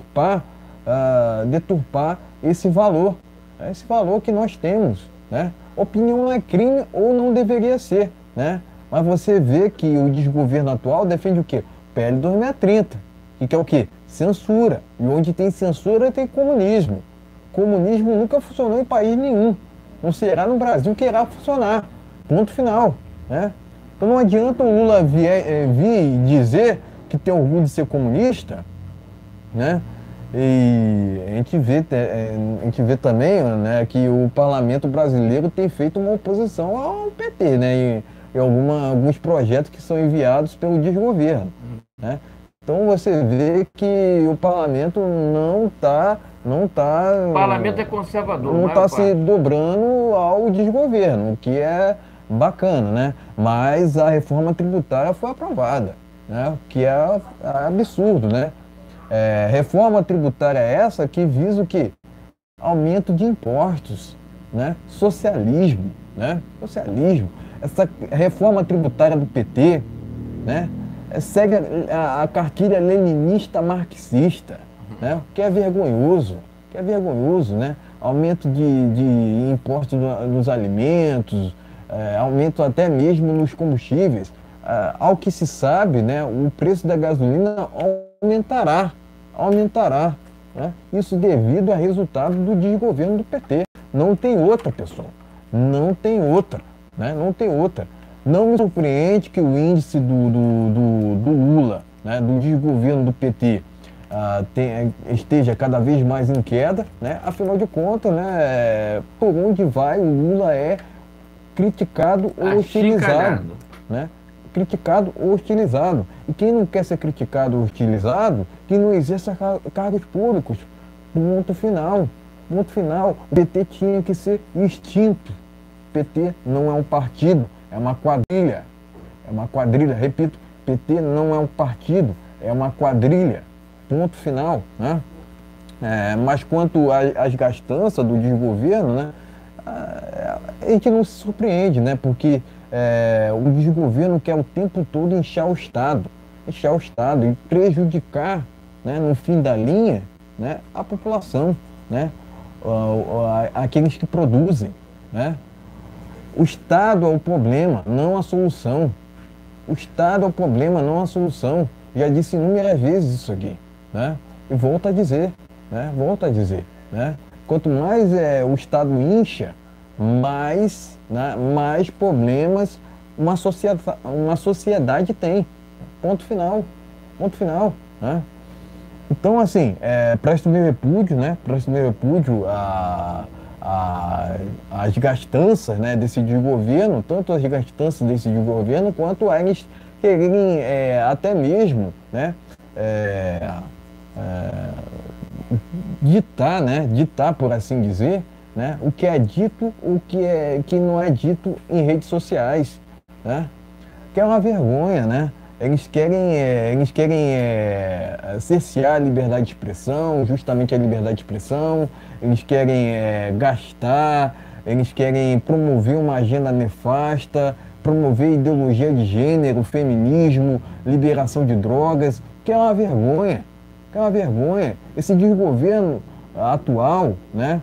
S2: deturpar esse valor que nós temos, né? Opinião não é crime ou não deveria ser, né? Mas você vê que o desgoverno atual defende o quê? PL 2630, que é o quê? Censura. E onde tem censura tem comunismo. Comunismo nunca funcionou em país nenhum. Não será no Brasil que irá funcionar. Ponto final, né? Então não adianta o Lula vir dizer que tem orgulho de ser comunista, né? E a gente vê também, né, que o parlamento brasileiro tem feito uma oposição ao PT, né? Em alguns projetos que são enviados pelo desgoverno, né? Então você vê que o parlamento
S1: O parlamento é conservador,
S2: não está se dobrando ao desgoverno, o que é bacana, né? Mas a reforma tributária foi aprovada, né? O que é absurdo, né? Reforma tributária essa que visa o quê? Aumento de impostos, né? Socialismo, né? Socialismo. Essa reforma tributária do PT, né? Segue a cartilha leninista marxista, né? Que é vergonhoso, né? Aumento de impostos nos alimentos, aumento até mesmo nos combustíveis. Ao que se sabe, né? O preço da gasolina aumentará, né? Isso devido a resultado do desgoverno do PT. Não tem outra, pessoal. Não tem outra, né? Não tem outra. Não me surpreende que o índice do Lula, né, do desgoverno do PT, esteja cada vez mais em queda, né? Afinal de contas, né, por onde vai o Lula é criticado ou hostilizado, né? Criticado ou hostilizado. E quem não quer ser criticado ou hostilizado, que não exerça cargos públicos. Ponto final. Ponto final. O PT tinha que ser extinto. O PT não é um partido, é uma quadrilha. É uma quadrilha, repito, PT não é um partido, é uma quadrilha. Ponto final, né? Mas quanto às gastanças do desgoverno, né? A gente não se surpreende, né? Porque o desgoverno quer o tempo todo inchar o Estado. inchar o Estado e prejudicar, né, no fim da linha, né, a população, né, aqueles que produzem, né. O Estado é o problema, não a solução. O Estado é o problema, não a solução. Já disse inúmeras vezes isso aqui, né? E volto a dizer, né? Volto a dizer, né? Quanto mais o Estado incha, mais, né, mais problemas uma sociedade tem. Ponto final. Ponto final, né? Então, assim, presto meu repúdio, né? Presto meu repúdio as gastanças, né, desse governo, tanto as gastanças desse governo, quanto a eles quererem até mesmo, né, ditar, né, ditar, por assim dizer, né, o que é dito, que não é dito em redes sociais, né? Que é uma vergonha, né? Eles querem cercear a liberdade de expressão, justamente a liberdade de expressão, eles querem gastar, eles querem promover uma agenda nefasta, promover ideologia de gênero, feminismo, liberação de drogas, que é uma vergonha, que é uma vergonha. Esse desgoverno atual, né,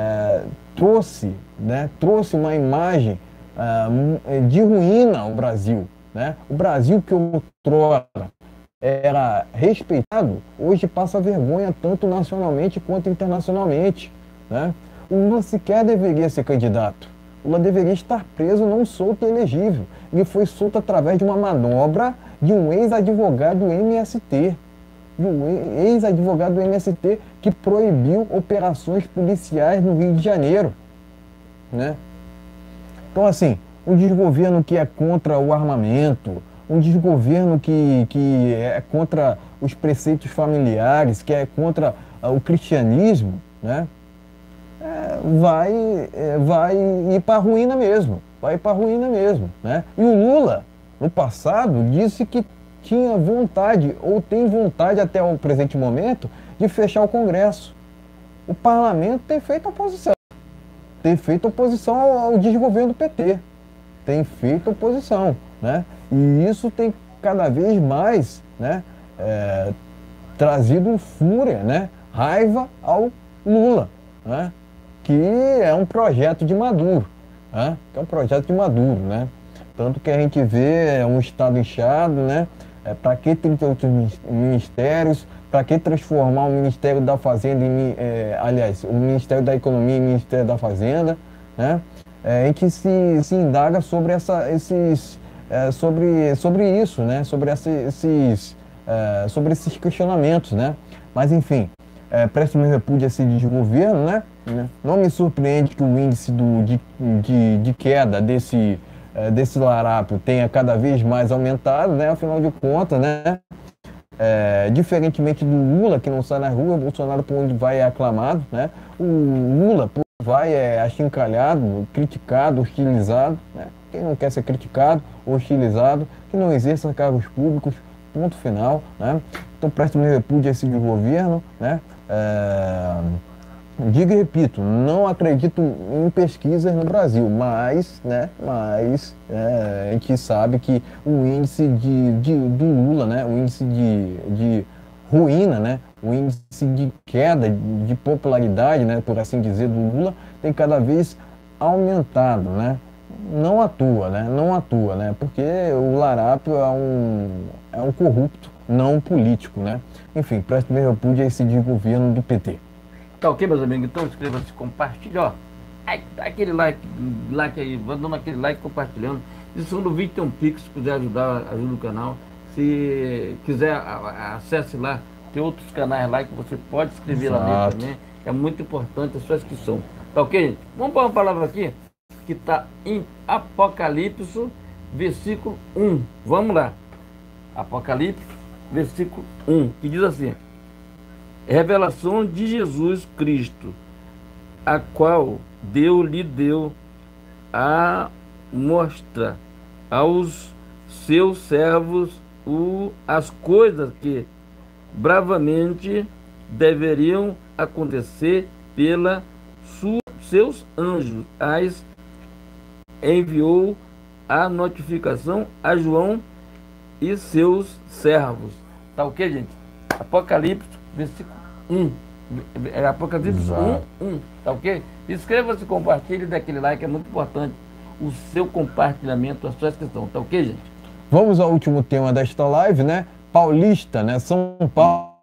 S2: trouxe uma imagem de ruína ao Brasil, né? O Brasil que outrora era respeitado, hoje passa vergonha tanto nacionalmente quanto internacionalmente, né? O Lula sequer deveria ser candidato. O Lula deveria estar preso, não solto e elegível. Ele foi solto através de uma manobra de um ex-advogado do MST. De um ex-advogado do MST que proibiu operações policiais no Rio de Janeiro, né? Então, assim, um desgoverno que é contra o armamento, um desgoverno que é contra os preceitos familiares, que é contra o cristianismo, né? Vai ir para a ruína mesmo, vai ir para a ruína mesmo, né? E o Lula, no passado, disse que tinha vontade, ou tem vontade até o presente momento, de fechar o Congresso. O parlamento tem feito oposição ao desgoverno do PT, tem feito oposição, né? E isso tem cada vez mais, né, trazido fúria, né, raiva ao Lula, né? Que é um projeto de Maduro, né? Que é um projeto de Maduro, né? Tanto que a gente vê um Estado inchado, né? Para que 38 ministérios? Para que transformar o Ministério da Fazenda aliás, o Ministério da Economia em Ministério da Fazenda, né? Em que se indaga sobre sobre isso, né? Sobre esses questionamentos, né? Mas enfim, presto meu repúdio a esse desgoverno, né? Não me surpreende que o índice de queda desse larápio tenha cada vez mais aumentado, né? Afinal de contas, né? Diferentemente do Lula, que não sai na rua, o Bolsonaro, por onde vai, é aclamado, né? O Lula, por onde vai, é achincalhado, criticado, hostilizado, né? Quem não quer ser criticado, hostilizado, que não exerça cargos públicos, ponto final, né? Então, presto meu repúdio a esse governo, né? Digo e repito, não acredito em pesquisas no Brasil, mas a gente sabe que o índice do Lula, né, o índice de ruína, né, o índice de queda de popularidade, né, por assim dizer, do Lula, tem cada vez aumentado, né? Não atua, né, porque o larápio é um corrupto, não um político, né? Enfim, presto meu repúdio a esse governo do PT.
S1: Tá ok, meus amigos? Então inscreva-se, compartilhe, ó. Dá aquele like aí, vai dando aquele like, compartilhando. Descrição do vídeo tem um Pix, se quiser ajudar, ajuda o canal. Se quiser, acesse lá, tem outros canais lá que você pode escrever lá dentro também. É muito importante a sua inscrição. Tá ok, gente? Vamos pôr uma palavra aqui, que está em Apocalipse, versículo 1. Vamos lá. Apocalipse, versículo 1, que diz assim: revelação de Jesus Cristo, a qual Deus lhe deu a mostra aos seus servos as coisas que bravamente deveriam acontecer pela seus anjos. Enviou a notificação a João, e seus servos. Tá ok, gente? Apocalipse, versículo 1. Apocalipse
S2: Exato.
S1: 1. Tá ok? Inscreva-se, compartilhe, dê aquele like, é muito importante o seu compartilhamento, a sua inscrição. Tá ok, gente?
S2: Vamos ao último tema desta live, né? Paulista, né? São Paulo.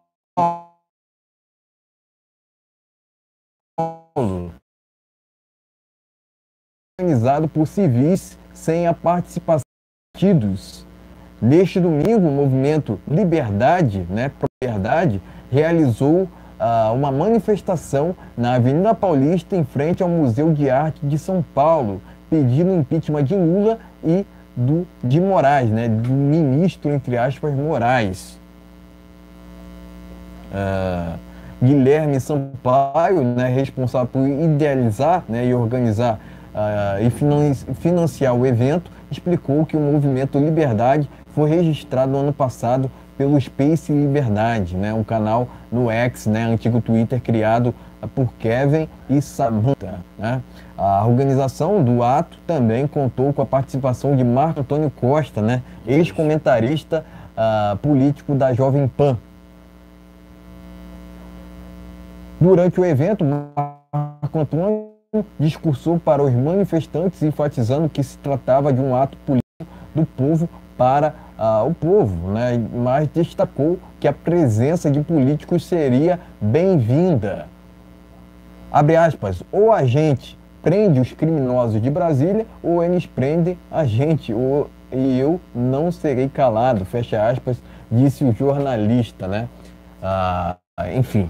S2: Organizado por civis sem a participação de partidos. Neste domingo, o movimento Liberdade, né, Liberdade, realizou uma manifestação na Avenida Paulista em frente ao Museu de Arte de São Paulo, pedindo o impeachment de Lula e de Moraes, né, do ministro, entre aspas, Moraes. Guilherme Sampaio, né, responsável por idealizar, né, e organizar e financiar o evento, explicou que o movimento Liberdade foi registrado no ano passado pelo Space Liberdade, né, um canal no X, né, antigo Twitter, criado por Kevin e Samantha, né. A organização do ato também contou com a participação de Marco Antônio Costa, né, ex-comentarista político da Jovem Pan. Durante o evento, Marco Antônio discursou para os manifestantes, enfatizando que se tratava de um ato político do povo para o povo, né? Mas destacou que a presença de políticos seria bem-vinda. Abre aspas, ou a gente prende os criminosos de Brasília, ou eles prendem a gente, e eu não serei calado, fecha aspas, disse o jornalista, né? Enfim.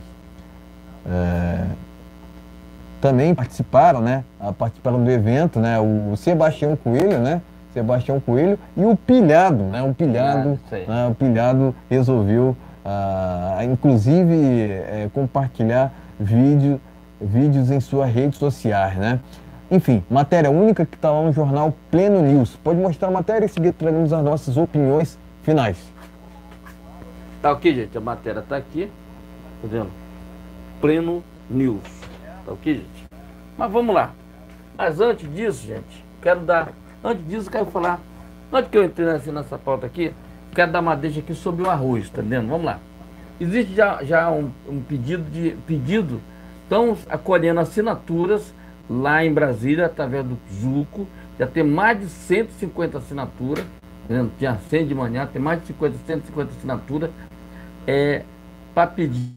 S2: Também participaram, né? Participaram do evento, né? O Sebastião Coelho, né? Sebastião Coelho e o Pilhado, né? O Pilhado resolveu, inclusive, compartilhar vídeos em suas redes sociais, né? Enfim, matéria única que está lá no jornal Pleno News. Pode mostrar a matéria e seguir trazendo as nossas opiniões finais.
S1: Tá ok, gente? A matéria tá aqui, tá vendo? Pleno News. Tá ok, gente? Mas vamos lá. Mas antes disso, gente, quero falar. Antes que eu entre nessa pauta aqui, quero dar uma deixa aqui sobre o arroz, tá entendendo? Vamos lá. Existe já um pedido, estão acolhendo assinaturas lá em Brasília, através do Zuco. Já tem mais de 150 assinaturas, tá entendendo? Tinha 100 de manhã, tem mais de 150 assinaturas para pedir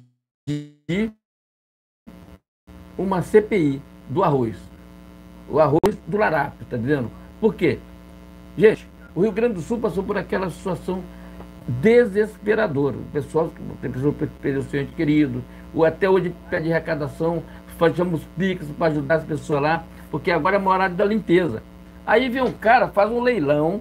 S1: uma CPI do arroz. O arroz do larápio, tá entendendo? Por quê? Gente, o Rio Grande do Sul passou por aquela situação desesperadora. O pessoal tem pessoas que perdeu seu ente querido, ou até hoje pede arrecadação, fazemos pix para ajudar as pessoas lá, porque agora é uma hora da limpeza. Aí vem um cara, faz um leilão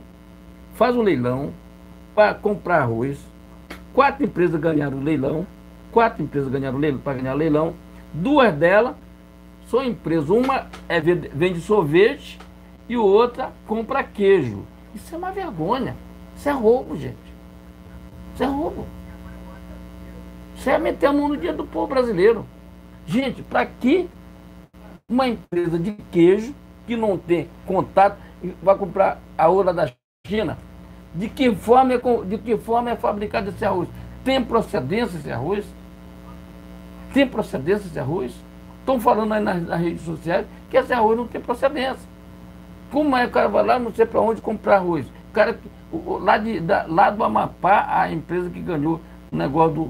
S1: para comprar arroz. 4 empresas ganharam o leilão para ganhar o leilão. 2 delas são empresas, uma vende sorvete e outra compra queijo. Isso é uma vergonha. Isso é roubo, gente. Isso é roubo. Isso é meter a mão no dia do povo brasileiro. Gente, para que uma empresa de queijo que não tem contato vai comprar a oura da China? De que forma é fabricado esse arroz? Tem procedência esse arroz? Tem procedência esse arroz? Estão falando aí nas redes sociais que esse arroz não tem procedência. Como é que o cara vai lá, não sei para onde comprar arroz? O cara, lá do Amapá, a empresa que ganhou o negócio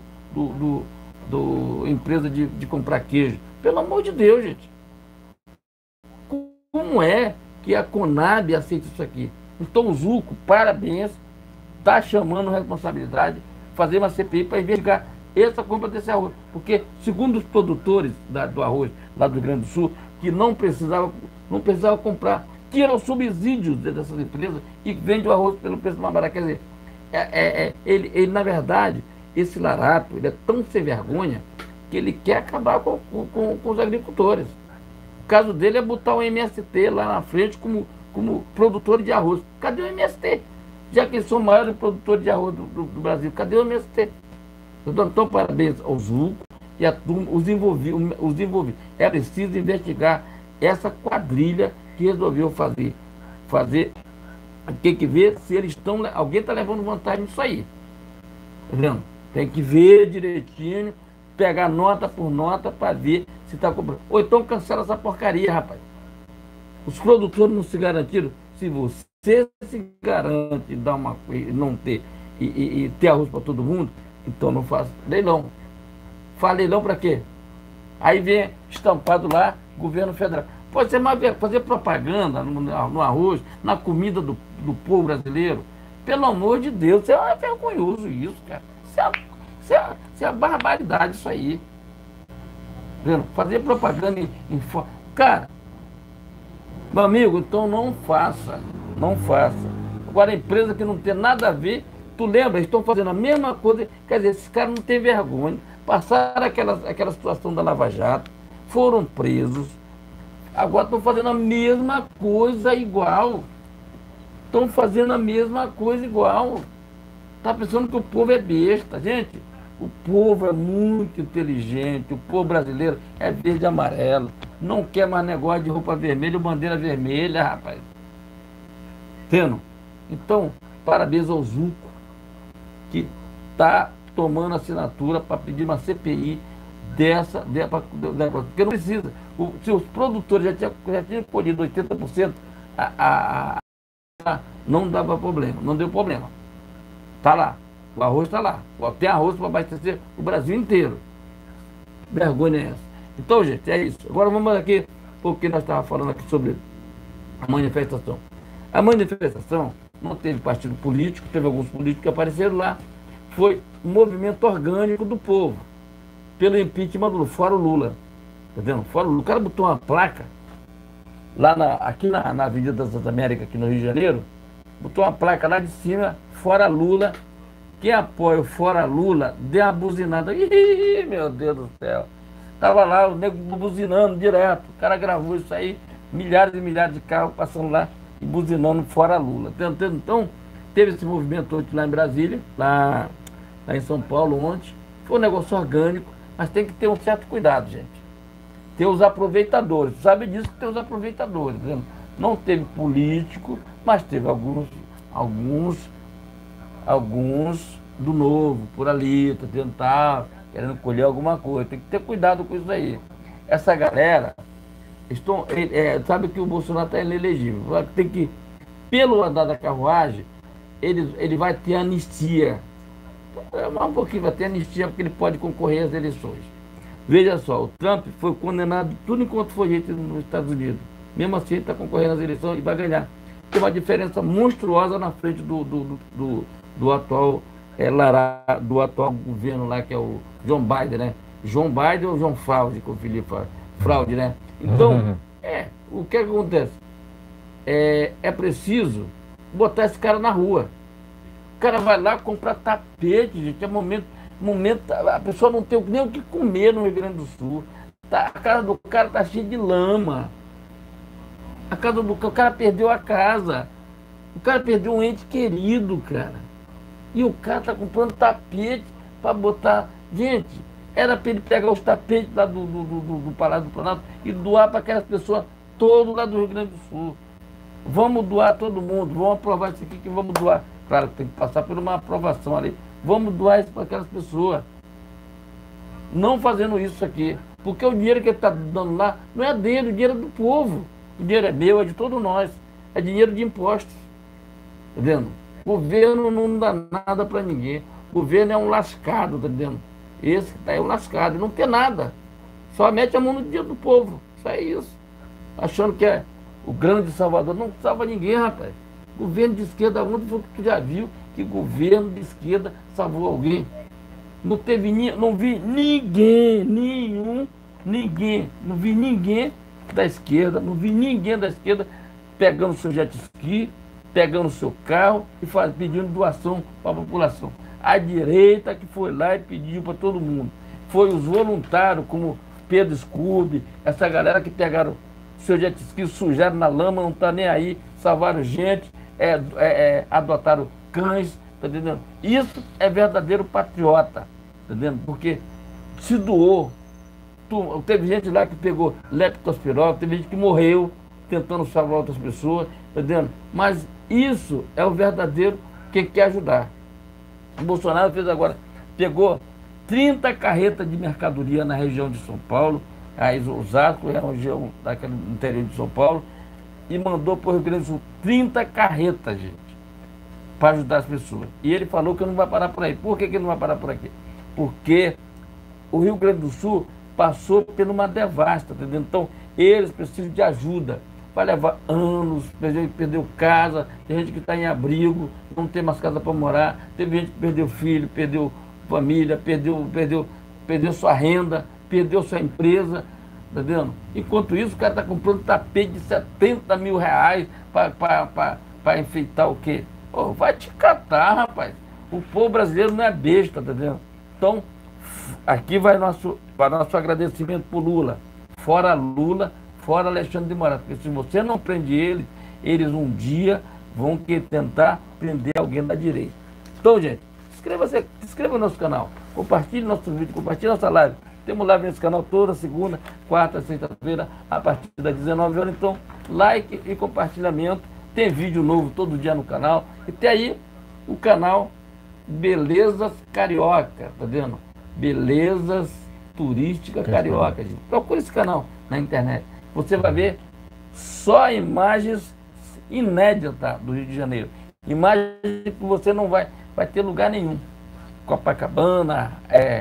S1: do empresa de comprar queijo. Pelo amor de Deus, gente. Como é que a Conab aceita isso aqui? Então o Zuco, parabéns, está chamando responsabilidade, fazer uma CPI para investigar essa compra desse arroz. Porque, segundo os produtores do arroz lá do Rio Grande do Sul, que não precisava comprar, tira os subsídios dessas empresas e vende o arroz pelo preço mais barato. Quer dizer, ele na verdade, esse larápio, ele é tão sem vergonha que ele quer acabar com os agricultores. O caso dele é botar o MST lá na frente como produtor de arroz. Cadê o MST? Já que eles são maiores produtores de arroz do Brasil, cadê o MST? Então, parabéns ao Zuco e a turma, os envolvidos. É preciso investigar essa quadrilha que resolveu fazer Tem que ver se eles estão. Alguém está levando vantagem nisso aí. Tá vendo? Tem que ver direitinho, pegar nota por nota para ver se está cobrando. Ou então cancela essa porcaria, rapaz. Os produtores não se garantiram. Se você se garante dar uma, não ter e ter arroz para todo mundo, então não faça leilão. Faz leilão para quê? Aí vem estampado lá, governo federal. Pode ser mais fazer propaganda no arroz, na comida do povo brasileiro. Pelo amor de Deus, isso é vergonhoso isso, cara. Isso é barbaridade isso aí. Vendo? Fazer propaganda Cara, meu amigo, então não faça. Não faça. Agora, a empresa que não tem nada a ver, tu lembra? Eles estão fazendo a mesma coisa. Quer dizer, esses caras não têm vergonha. Passaram aquela situação da Lava Jato, foram presos. Agora estão fazendo a mesma coisa igual. Estão fazendo a mesma coisa igual. Tá pensando que o povo é besta. Gente, o povo é muito inteligente. O povo brasileiro é verde e amarelo. Não quer mais negócio de roupa vermelha ou bandeira vermelha, rapaz. Entendeu? Então, parabéns ao Zuco, que está tomando assinatura para pedir uma CPI porque não precisa. Se os produtores já tinham colhido 80%, não dava problema, não deu problema. Está lá, o arroz está lá. Tem arroz para abastecer o Brasil inteiro. Vergonha é essa. Então, gente, é isso. Agora vamos aqui, porque nós estávamos falando aqui sobre a manifestação. A manifestação não teve partido político, teve alguns políticos que apareceram lá. Foi um movimento orgânico do povo, pelo impeachment do Fora o Lula. Tá vendo? Fora o Lula. O cara botou uma placa lá aqui na Avenida das Américas, aqui no Rio de Janeiro, botou uma placa lá de cima, Fora Lula. Quem apoia o Fora Lula, deu uma buzinada. Ih, meu Deus do céu. Tava lá o nego buzinando direto. O cara gravou isso aí, milhares e milhares de carros passando lá e buzinando Fora Lula. Então, teve esse movimento ontem lá em Brasília, lá em São Paulo ontem. Foi um negócio orgânico, mas tem que ter um certo cuidado, gente. Tem os aproveitadores. Sabe disso que tem os aproveitadores. Tá vendo? Não teve político, mas teve alguns do novo por ali, tá tentando, querendo colher alguma coisa. Tem que ter cuidado com isso aí. Essa galera, sabe que o Bolsonaro está inelegível. Tem que, pelo andar da carruagem, ele vai ter anistia. Um pouquinho, vai ter anistia porque ele pode concorrer às eleições. Veja só, o Trump foi condenado tudo enquanto foi jeito nos Estados Unidos. Mesmo assim, ele está concorrendo às eleições e vai ganhar. Tem uma diferença monstruosa na frente do atual governo lá, que é o John Biden, né? John Biden ou John Fraude, como o Felipe fala. Fraude, né? Então, o que acontece? É preciso botar esse cara na rua. O cara vai lá comprar tapete, gente. É momento, a pessoa não tem nem o que comer no Rio Grande do Sul. A casa do cara tá cheia de lama. O cara perdeu a casa. O cara perdeu um ente querido, cara. E o cara tá comprando tapete para botar. Gente, era para ele pegar os tapetes lá do Palácio do Planalto e doar para aquelas pessoas todo lá do Rio Grande do Sul. Vamos doar todo mundo, vamos aprovar isso aqui que vamos doar. Claro que tem que passar por uma aprovação ali. Vamos doar isso para aquelas pessoas. Não fazendo isso aqui. Porque o dinheiro que ele está dando lá não é dele, o dinheiro é do povo. O dinheiro é meu, é de todos nós. É dinheiro de impostos. Tá vendo? O governo não dá nada para ninguém. O governo é um lascado, tá vendo? Esse que tá aí é um lascado, não tem nada. Só mete a mão no dinheiro do povo. Só é isso. Achando que é o grande salvador. Não salva ninguém, rapaz. Governo de esquerda, onde foi que tu já viu que governo de esquerda salvou alguém? Não vi ninguém, não vi ninguém da esquerda, pegando seu jet ski, pegando seu carro e pedindo doação para a população. A direita que foi lá e pediu para todo mundo. Foi os voluntários, como Pedro Scooby, essa galera que pegaram seu jet ski, sujaram na lama, não está nem aí, salvaram gente, adotaram cães, tá entendendo? Isso é verdadeiro patriota, tá entendendo? Porque se doou. Teve gente lá que pegou leptospirose, teve gente que morreu tentando salvar outras pessoas, tá entendendo? Mas Isso é o verdadeiro que quer ajudar. O Bolsonaro fez agora, pegou 30 carretas de mercadoria na região de São Paulo, aí Osasco é a região daquele interior de São Paulo, e mandou para o Rio Grande do Sul 30 carretas, gente, para ajudar as pessoas. E ele falou que não vai parar por aí. Por que ele não vai parar por aqui? Porque o Rio Grande do Sul passou por uma devasta, entendeu? Então, eles precisam de ajuda. Vai levar anos, perdeu casa, tem gente que está em abrigo, não tem mais casa para morar, teve gente que perdeu filho, perdeu família, perdeu sua renda, perdeu sua empresa, tá vendo? Enquanto isso, o cara está comprando tapete de 70 mil reais para enfeitar o quê? Pô, vai te catar, rapaz. O povo brasileiro não é besta, tá vendo? Então, aqui vai nosso agradecimento pro Lula. Fora Lula, fora Alexandre de Moraes. Porque se você não prende eles um dia vão tentar prender alguém da direita. Então, gente, se inscreva no nosso canal, compartilhe nosso vídeo, compartilhe nossa live. Temos live nesse canal toda segunda, quarta, sexta-feira, a partir das 19 horas. Então, like e compartilhamento. Tem vídeo novo todo dia no canal. E tem aí o canal Belezas Carioca, tá vendo? Belezas Turística Carioca, gente. Procure esse canal na internet. Você vai ver só imagens inéditas do Rio de Janeiro. Imagens que você não vai ter lugar nenhum. Copacabana,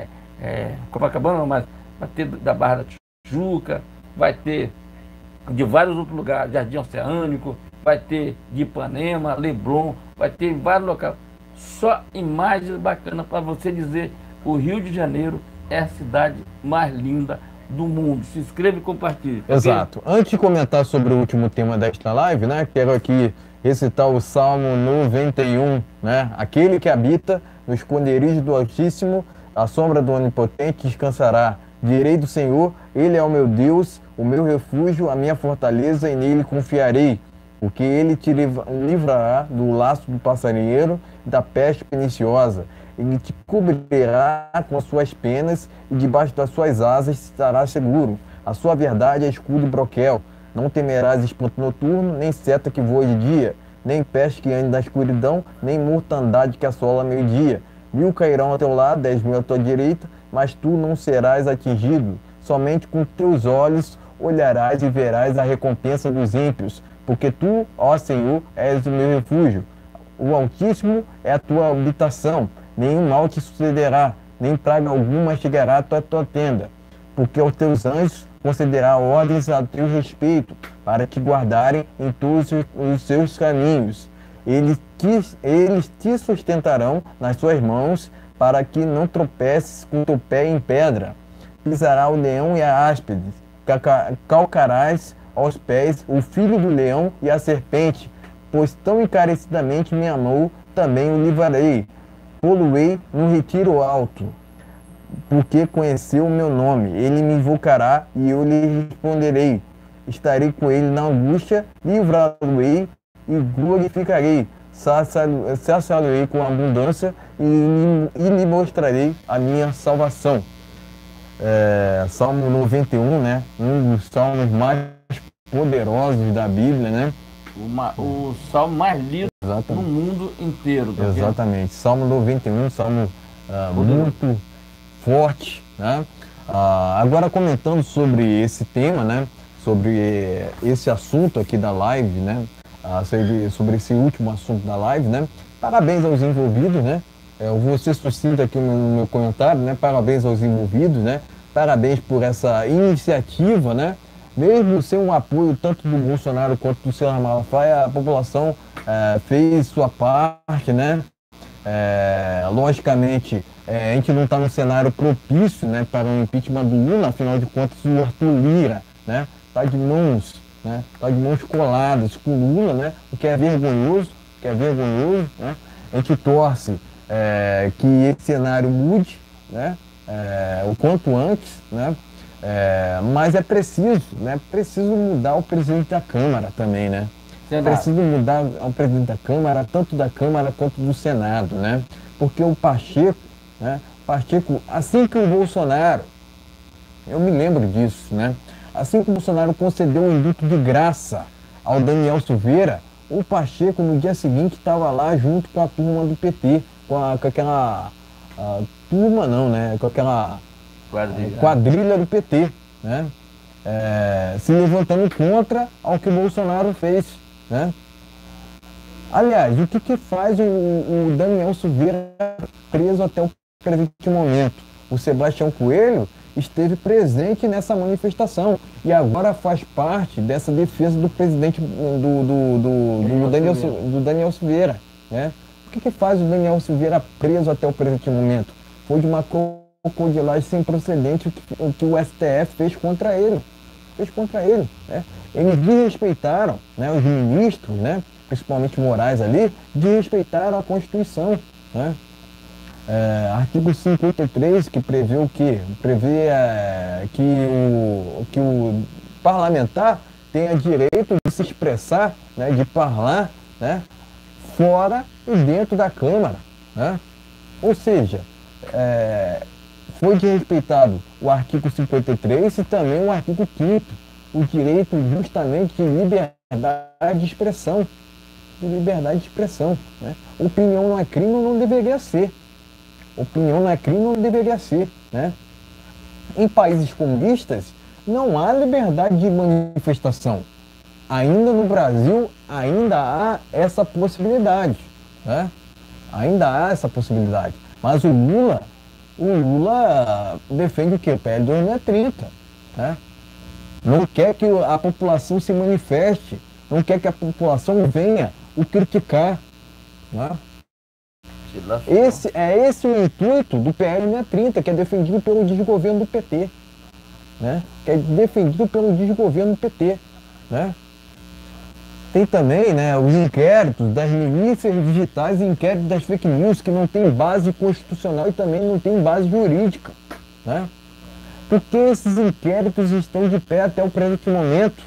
S1: Copacabana não, mas vai ter da Barra da Tijuca, vai ter de vários outros lugares, Jardim Oceânico, vai ter de Ipanema, Leblon, vai ter vários locais. Só imagens bacanas para você dizer o Rio de Janeiro é a cidade mais linda do mundo. Se inscreva e compartilhe.
S2: Exato.
S1: Okay?
S2: Antes de comentar sobre o último tema desta live, né, quero aqui recitar o Salmo 91, né? Aquele que habita no esconderijo do Altíssimo, a sombra do Onipotente descansará. Direi do Senhor, Ele é o meu Deus, o meu refúgio, a minha fortaleza, e nele confiarei. Porque Ele te livrará do laço do passarinheiro e da peste perniciosa. Ele te cobrirá com as suas penas e debaixo das suas asas estará seguro. A sua verdade é escudo e broquel. Não temerás espanto noturno, nem seta que voa de dia, nem peste que ande na escuridão, nem mortandade que assola meio-dia. 1000 cairão ao teu lado, 10.000 à tua direita, mas tu não serás atingido. Somente com teus olhos olharás e verás a recompensa dos ímpios, porque tu, ó Senhor, és o meu refúgio. O Altíssimo é a tua habitação. Nenhum mal te sucederá, nem praga alguma chegará à tua tenda, porque aos teus anjos concederá ordens a teu respeito, para te guardarem em todos os seus caminhos. Eles te sustentarão nas suas mãos, para que não tropeces com teu pé em pedra. Pisará o leão e a áspide, calcarás aos pés o filho do leão e a serpente, pois tão encarecidamente me amou, também o livrarei. Pô-lo-ei no retiro alto, porque conheceu o meu nome. Ele me invocará e eu lhe responderei. Estarei com ele na angústia, livrá-lo-ei e glorificarei. Saciá-lo-ei com abundância e lhe mostrarei a minha salvação. Salmo 91, né? Um dos salmos mais poderosos da Bíblia, né?
S1: O salmo mais lido no mundo inteiro. Tá
S2: Exatamente. Vendo? Salmo 91, salmo muito forte, né? Agora comentando sobre esse tema, né? Sobre esse assunto aqui da live, né? Sobre esse último assunto da live, né? Parabéns aos envolvidos, né? Eu vou ser sucinto aqui no meu comentário, né? Parabéns aos envolvidos, né? Parabéns por essa iniciativa, né? Mesmo sem um apoio tanto do Bolsonaro quanto do Silas Malafaia, a população fez sua parte, né? Logicamente, a gente não está num cenário propício, né, para um impeachment do Lula, afinal de contas o Arthur Lira, né, tá de mãos coladas com o Lula, né, o que é vergonhoso, né? A gente torce que esse cenário mude, né, o quanto antes, né? Mas é preciso mudar o presidente da Câmara também, né? Preciso mudar o presidente da Câmara, tanto da Câmara quanto do Senado, né? Porque o Pacheco, né? Assim que o Bolsonaro, eu me lembro disso, né? Assim que o Bolsonaro concedeu um indulto de graça ao Daniel Silveira, o Pacheco no dia seguinte estava lá junto com a turma do PT, com aquela turma não, né? Com aquela quadrilha do PT, né? Se levantando contra ao que o Bolsonaro fez, né? Aliás, o que faz o Daniel Silveira preso até o presente momento? O Sebastião Coelho esteve presente nessa manifestação e agora faz parte dessa defesa do presidente do Daniel Silveira, né? O que faz o Daniel Silveira preso até o presente momento? Foi de uma crocodilagem sem precedente o que o STF fez contra ele. Né? Eles desrespeitaram, né, os ministros, né, principalmente Moraes ali, desrespeitaram a Constituição, né? Artigo 53, que prevê o quê? Prevê que o parlamentar tenha direito de se expressar, né, de falar, né, fora e dentro da Câmara, né? Ou seja, foi desrespeitado o artigo 53 e também o artigo 5º, o direito justamente de liberdade de expressão. Né? Opinião não é crime ou não deveria ser. Né? Em países comunistas, não há liberdade de manifestação. Ainda no Brasil, ainda há essa possibilidade. Né? Mas o Lula defende o quê? PL 2030. Né? Não quer que a população se manifeste, não quer que a população venha o criticar. Né? Esse o intuito do PL 630, que é defendido pelo desgoverno do PT. Né? Né? Tem também, né, os inquéritos das milícias digitais e inquéritos das fake news, que não tem base constitucional e também não tem base jurídica. Né? Por que esses inquéritos estão de pé até o presente momento?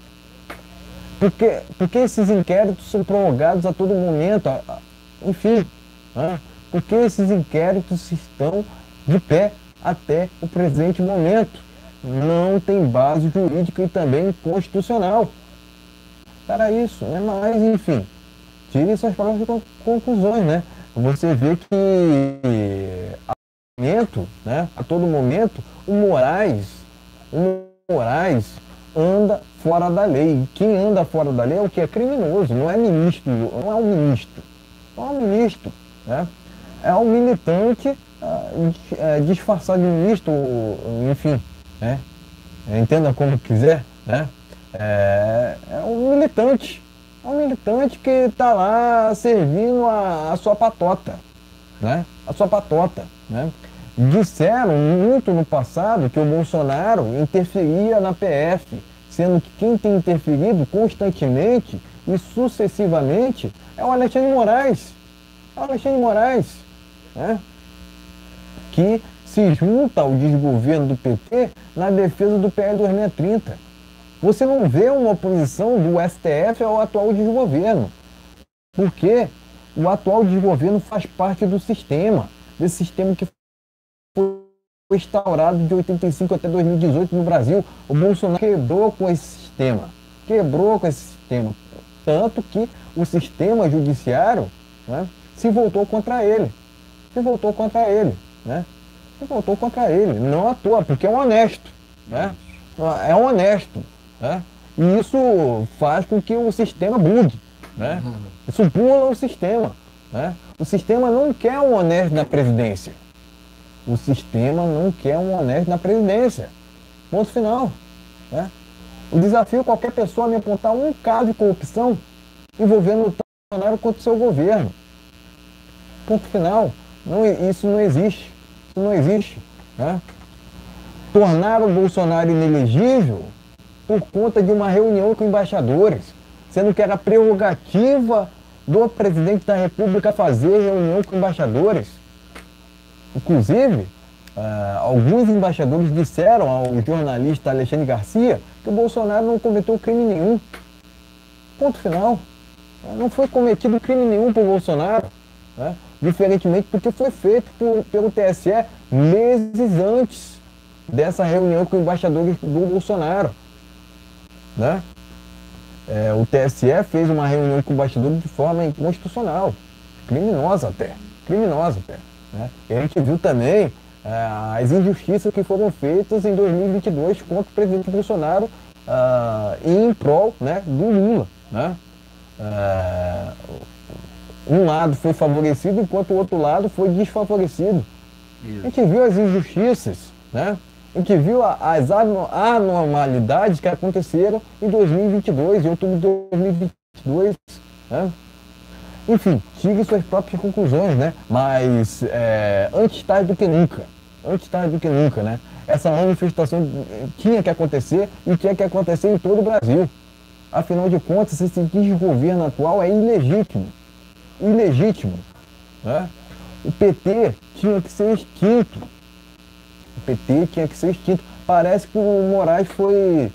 S2: Por que esses inquéritos são prorrogados a todo momento? Enfim, né? Por que esses inquéritos estão de pé até o presente momento? Não tem base jurídica e também constitucional para isso, né? Mas, enfim, tire suas próprias conclusões, né? Você vê que a todo momento, o Moraes anda fora da lei. E quem anda fora da lei é o que? É criminoso, não é um ministro, né? É um militante disfarçado de ministro, enfim, né? Entenda como quiser, né? É um militante que está lá servindo a sua patota, né? Né? Disseram muito no passado que o Bolsonaro interferia na PF, sendo que quem tem interferido constantemente e sucessivamente é o Alexandre Moraes. Né? Que se junta ao desgoverno do PT na defesa do PL 2030. Você não vê uma oposição do STF ao atual desgoverno, porque o atual desgoverno faz parte do sistema, desse sistema que foi instaurado de 85 até 2018 no Brasil. O Bolsonaro quebrou com esse sistema, tanto que o sistema judiciário, né, se voltou contra ele, não à toa, porque é um honesto, né? Né? E isso faz com que o sistema bugue, né? Isso pula o sistema, né? O sistema não quer um honesto na presidência. Ponto final, né? O desafio qualquer pessoa me apontar um caso de corrupção envolvendo o Bolsonaro contra o seu governo. Ponto final. Isso não existe. Né? Tornaram o Bolsonaro inelegível por conta de uma reunião com embaixadores, sendo que era prerrogativa do presidente da República fazer reunião com embaixadores. Inclusive, alguns embaixadores disseram ao jornalista Alexandre Garcia que o Bolsonaro não cometeu crime nenhum. Ponto final. Não foi cometido crime nenhum por Bolsonaro, né? Diferentemente do que foi feito pelo TSE meses antes dessa reunião com embaixadores do Bolsonaro, né? o TSE fez uma reunião com o bastidor de forma inconstitucional, criminosa até, né? E a gente viu também as injustiças que foram feitas em 2022 contra o presidente Bolsonaro em prol, né, do Lula, né? Um lado foi favorecido enquanto o outro lado foi desfavorecido. Isso. A gente viu as injustiças, né? A gente viu as anormalidades que aconteceram em 2022, em outubro de 2022, né? Enfim, tire suas próprias conclusões, né? Mas antes tarde do que nunca, né? Essa manifestação tinha que acontecer e tinha que acontecer em todo o Brasil. Afinal de contas, esse desgoverno atual é ilegítimo, né? O PT tinha que ser extinto. Parece que o Moraes foi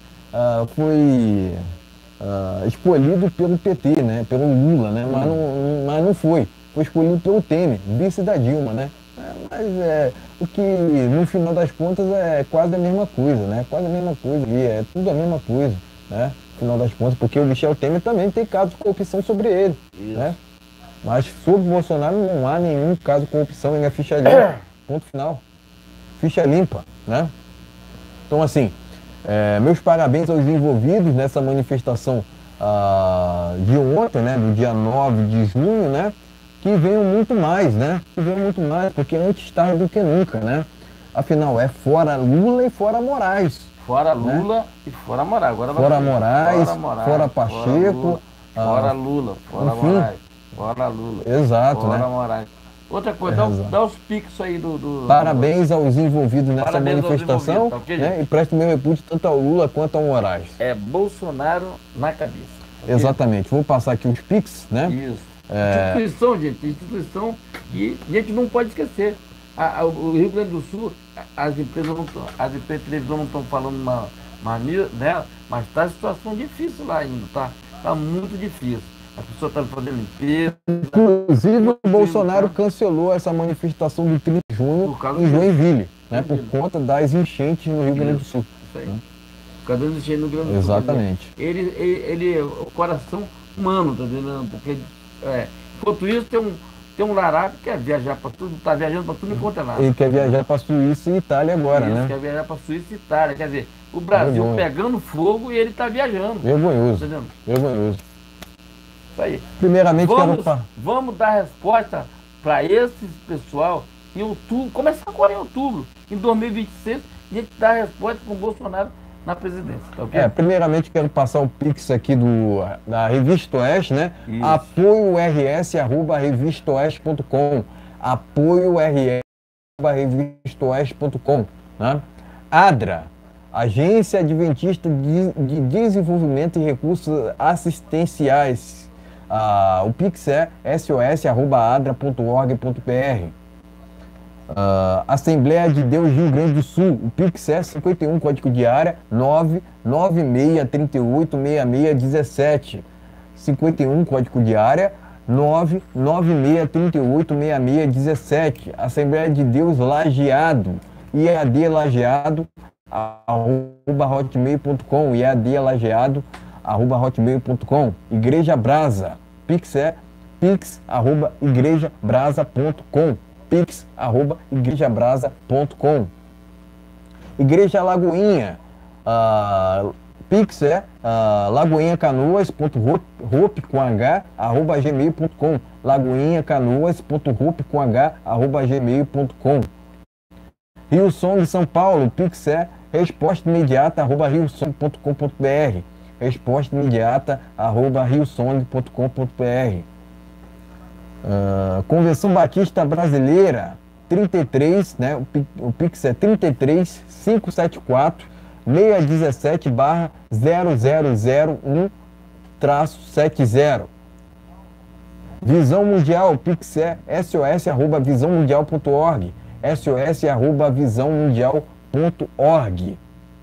S2: escolhido pelo PT, né? Pelo Lula, né? Mas não foi. Foi escolhido pelo Temer, vice da Dilma, né? Mas o que no final das contas é quase a mesma coisa, né? E é tudo a mesma coisa, né? No final das contas, porque o Michel Temer também tem caso de corrupção sobre ele, né? Mas sobre o Bolsonaro não há nenhum caso de corrupção, ele é ficha limpa, ponto final. Ficha limpa, né? Então, assim, meus parabéns aos envolvidos nessa manifestação de ontem, né? Do dia 9 de junho, né? Que venham muito mais, né? Porque antes tarde do que nunca, né? Afinal, é fora Lula e fora Moraes.
S1: Fora Lula, né? E fora Moraes. Agora
S2: fora Moraes, fora Pacheco.
S1: Fora Lula, fora Moraes. Fora Lula.
S2: Exato,
S1: fora
S2: né?
S1: Moraes. Outra coisa, dá os piques aí do...
S2: Parabéns aos envolvidos nessa manifestação, tá, okay, né? E presto meu repúdio tanto ao Lula quanto ao Moraes.
S1: É Bolsonaro na cabeça.
S2: Okay? Exatamente. Vou passar aqui os piques, né?
S1: Isso. Instituição que a gente não pode esquecer. O Rio Grande do Sul, as empresas de televisão não estão falando nela, mas está em situação difícil lá ainda, tá? Está muito difícil. As pessoas estão fazendo limpeza.
S2: Inclusive, o Bolsonaro cancelou essa manifestação do 30 de junho em Joinville, né? Por conta das enchentes no Rio Grande do Sul.
S1: Isso aí. Por causa das enchentes no Rio Grande do Sul.
S2: Exatamente.
S1: Ele é o coração humano, tá entendendo? Porque, enquanto isso, tem um larado que quer viajar para tudo, está viajando para tudo enquanto é nada.
S2: Ele quer viajar para Suíça e Itália agora, né?
S1: Quer viajar para Suíça e Itália. Quer dizer, o Brasil pegando fogo e ele está viajando.
S2: Vergonhoso.
S1: Tá
S2: vergonhoso.
S1: Isso aí.
S2: Primeiramente,
S1: vamos dar resposta para esse pessoal em outubro. Começa agora em outubro. Em 2026, a gente dá a resposta com o Bolsonaro na presidência. Tá okay?
S2: Primeiramente, quero passar o Pix aqui da Revista Oeste, né? apoio@revistaoeste.com. apoio@revistaoeste.com, né? ADRA, Agência Adventista de Desenvolvimento e Recursos Assistenciais. O Pix é sos@adra.org.br. Assembleia de Deus Rio Grande do Sul, o Pix é 51, código de área 996386617. 51, código de área 996386617. Assembleia de Deus Lajeado, IAD Lajeado, @hotmail.com, IAD Lajeado, @hotmail.com. Igreja Brasa, Pix é pix@igrejabrasa.com. pix@igrejabrasa.com. Igreja Lagoinha, Pix é lagoinhacanoas.hope@gmail.com. lagoinhacanoas.hope@gmail.com. Rio Song São Paulo, Pix é respostaimediata@riosong.com.br. respostaimediata@riosong.com.br. Convenção Batista Brasileira 33, né? O Pix é 33 574 617/0001-70. Visão Mundial, Pix é sos@visãomundial.org, sos@visãomundial.org.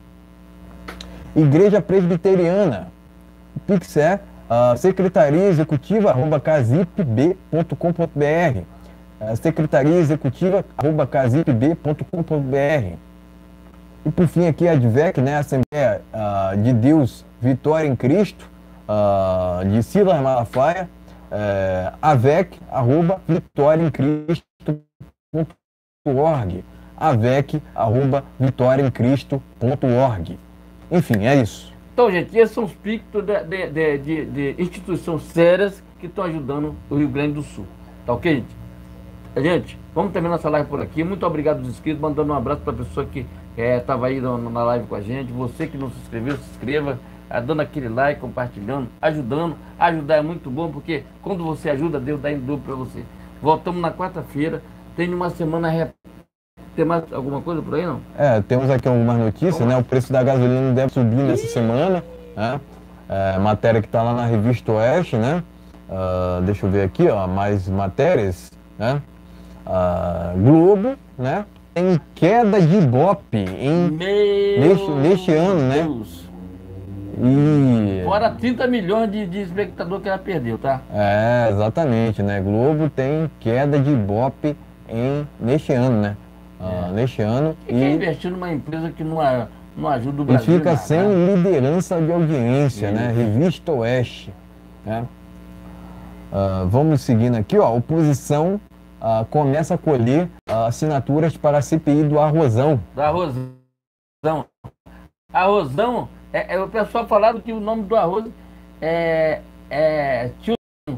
S2: Igreja Presbiteriana, o Pix é secretaria executiva@casipb.com.br, secretaria executiva@casipb.com.br. E por fim aqui a ADVEC, né, Assembleia de Deus Vitória em Cristo, de Silas Malafaia, avec@vitoriaemcristo.org, avec@vitoriaemcristo.org. Enfim, é isso.
S1: Então, gente, esses são os pictos de instituições sérias que estão ajudando o Rio Grande do Sul. Tá ok, gente? Gente, vamos terminar essa live por aqui. Muito obrigado aos inscritos, mandando um abraço para a pessoa que estava aí na live com a gente. Você que não se inscreveu, se inscreva, dando aquele like, compartilhando, ajudando. Ajudar é muito bom, porque quando você ajuda, Deus dá em dobro para você. Voltamos na quarta-feira, tem uma semana. Tem mais alguma coisa por aí, não?
S2: Temos aqui algumas notícias, né? O preço da gasolina deve subir nessa semana, né? Matéria que está lá na Revista Oeste, né? Deixa eu ver aqui, ó, mais matérias, né? Globo, né? Tem queda de Ibope neste ano, né? E...
S1: Fora 30 milhões de espectador que ela perdeu, tá?
S2: Exatamente, né? Globo tem queda de Ibope neste ano, né? Neste ano.
S1: E quer investir numa empresa que não ajuda o Brasil?
S2: E fica sem liderança de audiência, né? Revista Oeste, né? Vamos seguindo aqui, ó. Oposição começa a colher assinaturas para a CPI do Arrozão.
S1: Do Arrozão. Arrozão, o pessoal falaram que o nome do arroz tio.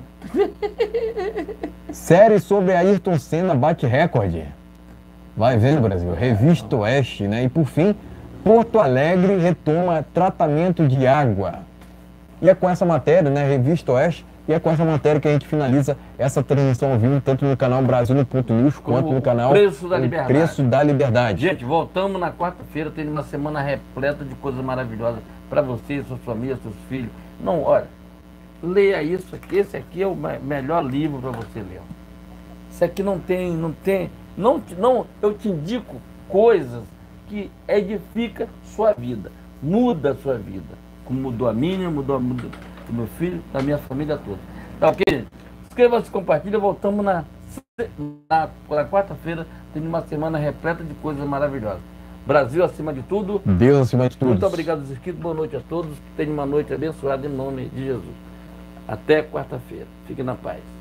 S2: Série sobre Ayrton Senna bate recorde. Vai vendo, Brasil. Revista Oeste, né? E por fim, Porto Alegre retoma tratamento de água. E é com essa matéria, né? Revista Oeste. E é com essa matéria que a gente finaliza essa transmissão ao vivo, tanto no canal Brasil no Ponto News, quanto no canal
S1: Preço da Liberdade.
S2: Gente,
S1: voltamos na quarta-feira, tendo uma semana repleta de coisas maravilhosas para você, sua família, seus filhos. Não, olha, leia isso aqui. Esse aqui é o melhor livro para você ler. Isso aqui não, eu te indico coisas que edificam sua vida, muda a sua vida, como mudou a minha, mudou do meu filho, da minha família toda. Tá ok, gente? Inscreva-se, compartilha, voltamos na quarta-feira, tendo uma semana repleta de coisas maravilhosas. Brasil acima de tudo.
S2: Deus acima de tudo.
S1: Muito obrigado aos inscritos, boa noite a todos, tenham uma noite abençoada em nome de Jesus. Até quarta-feira. Fiquem na paz.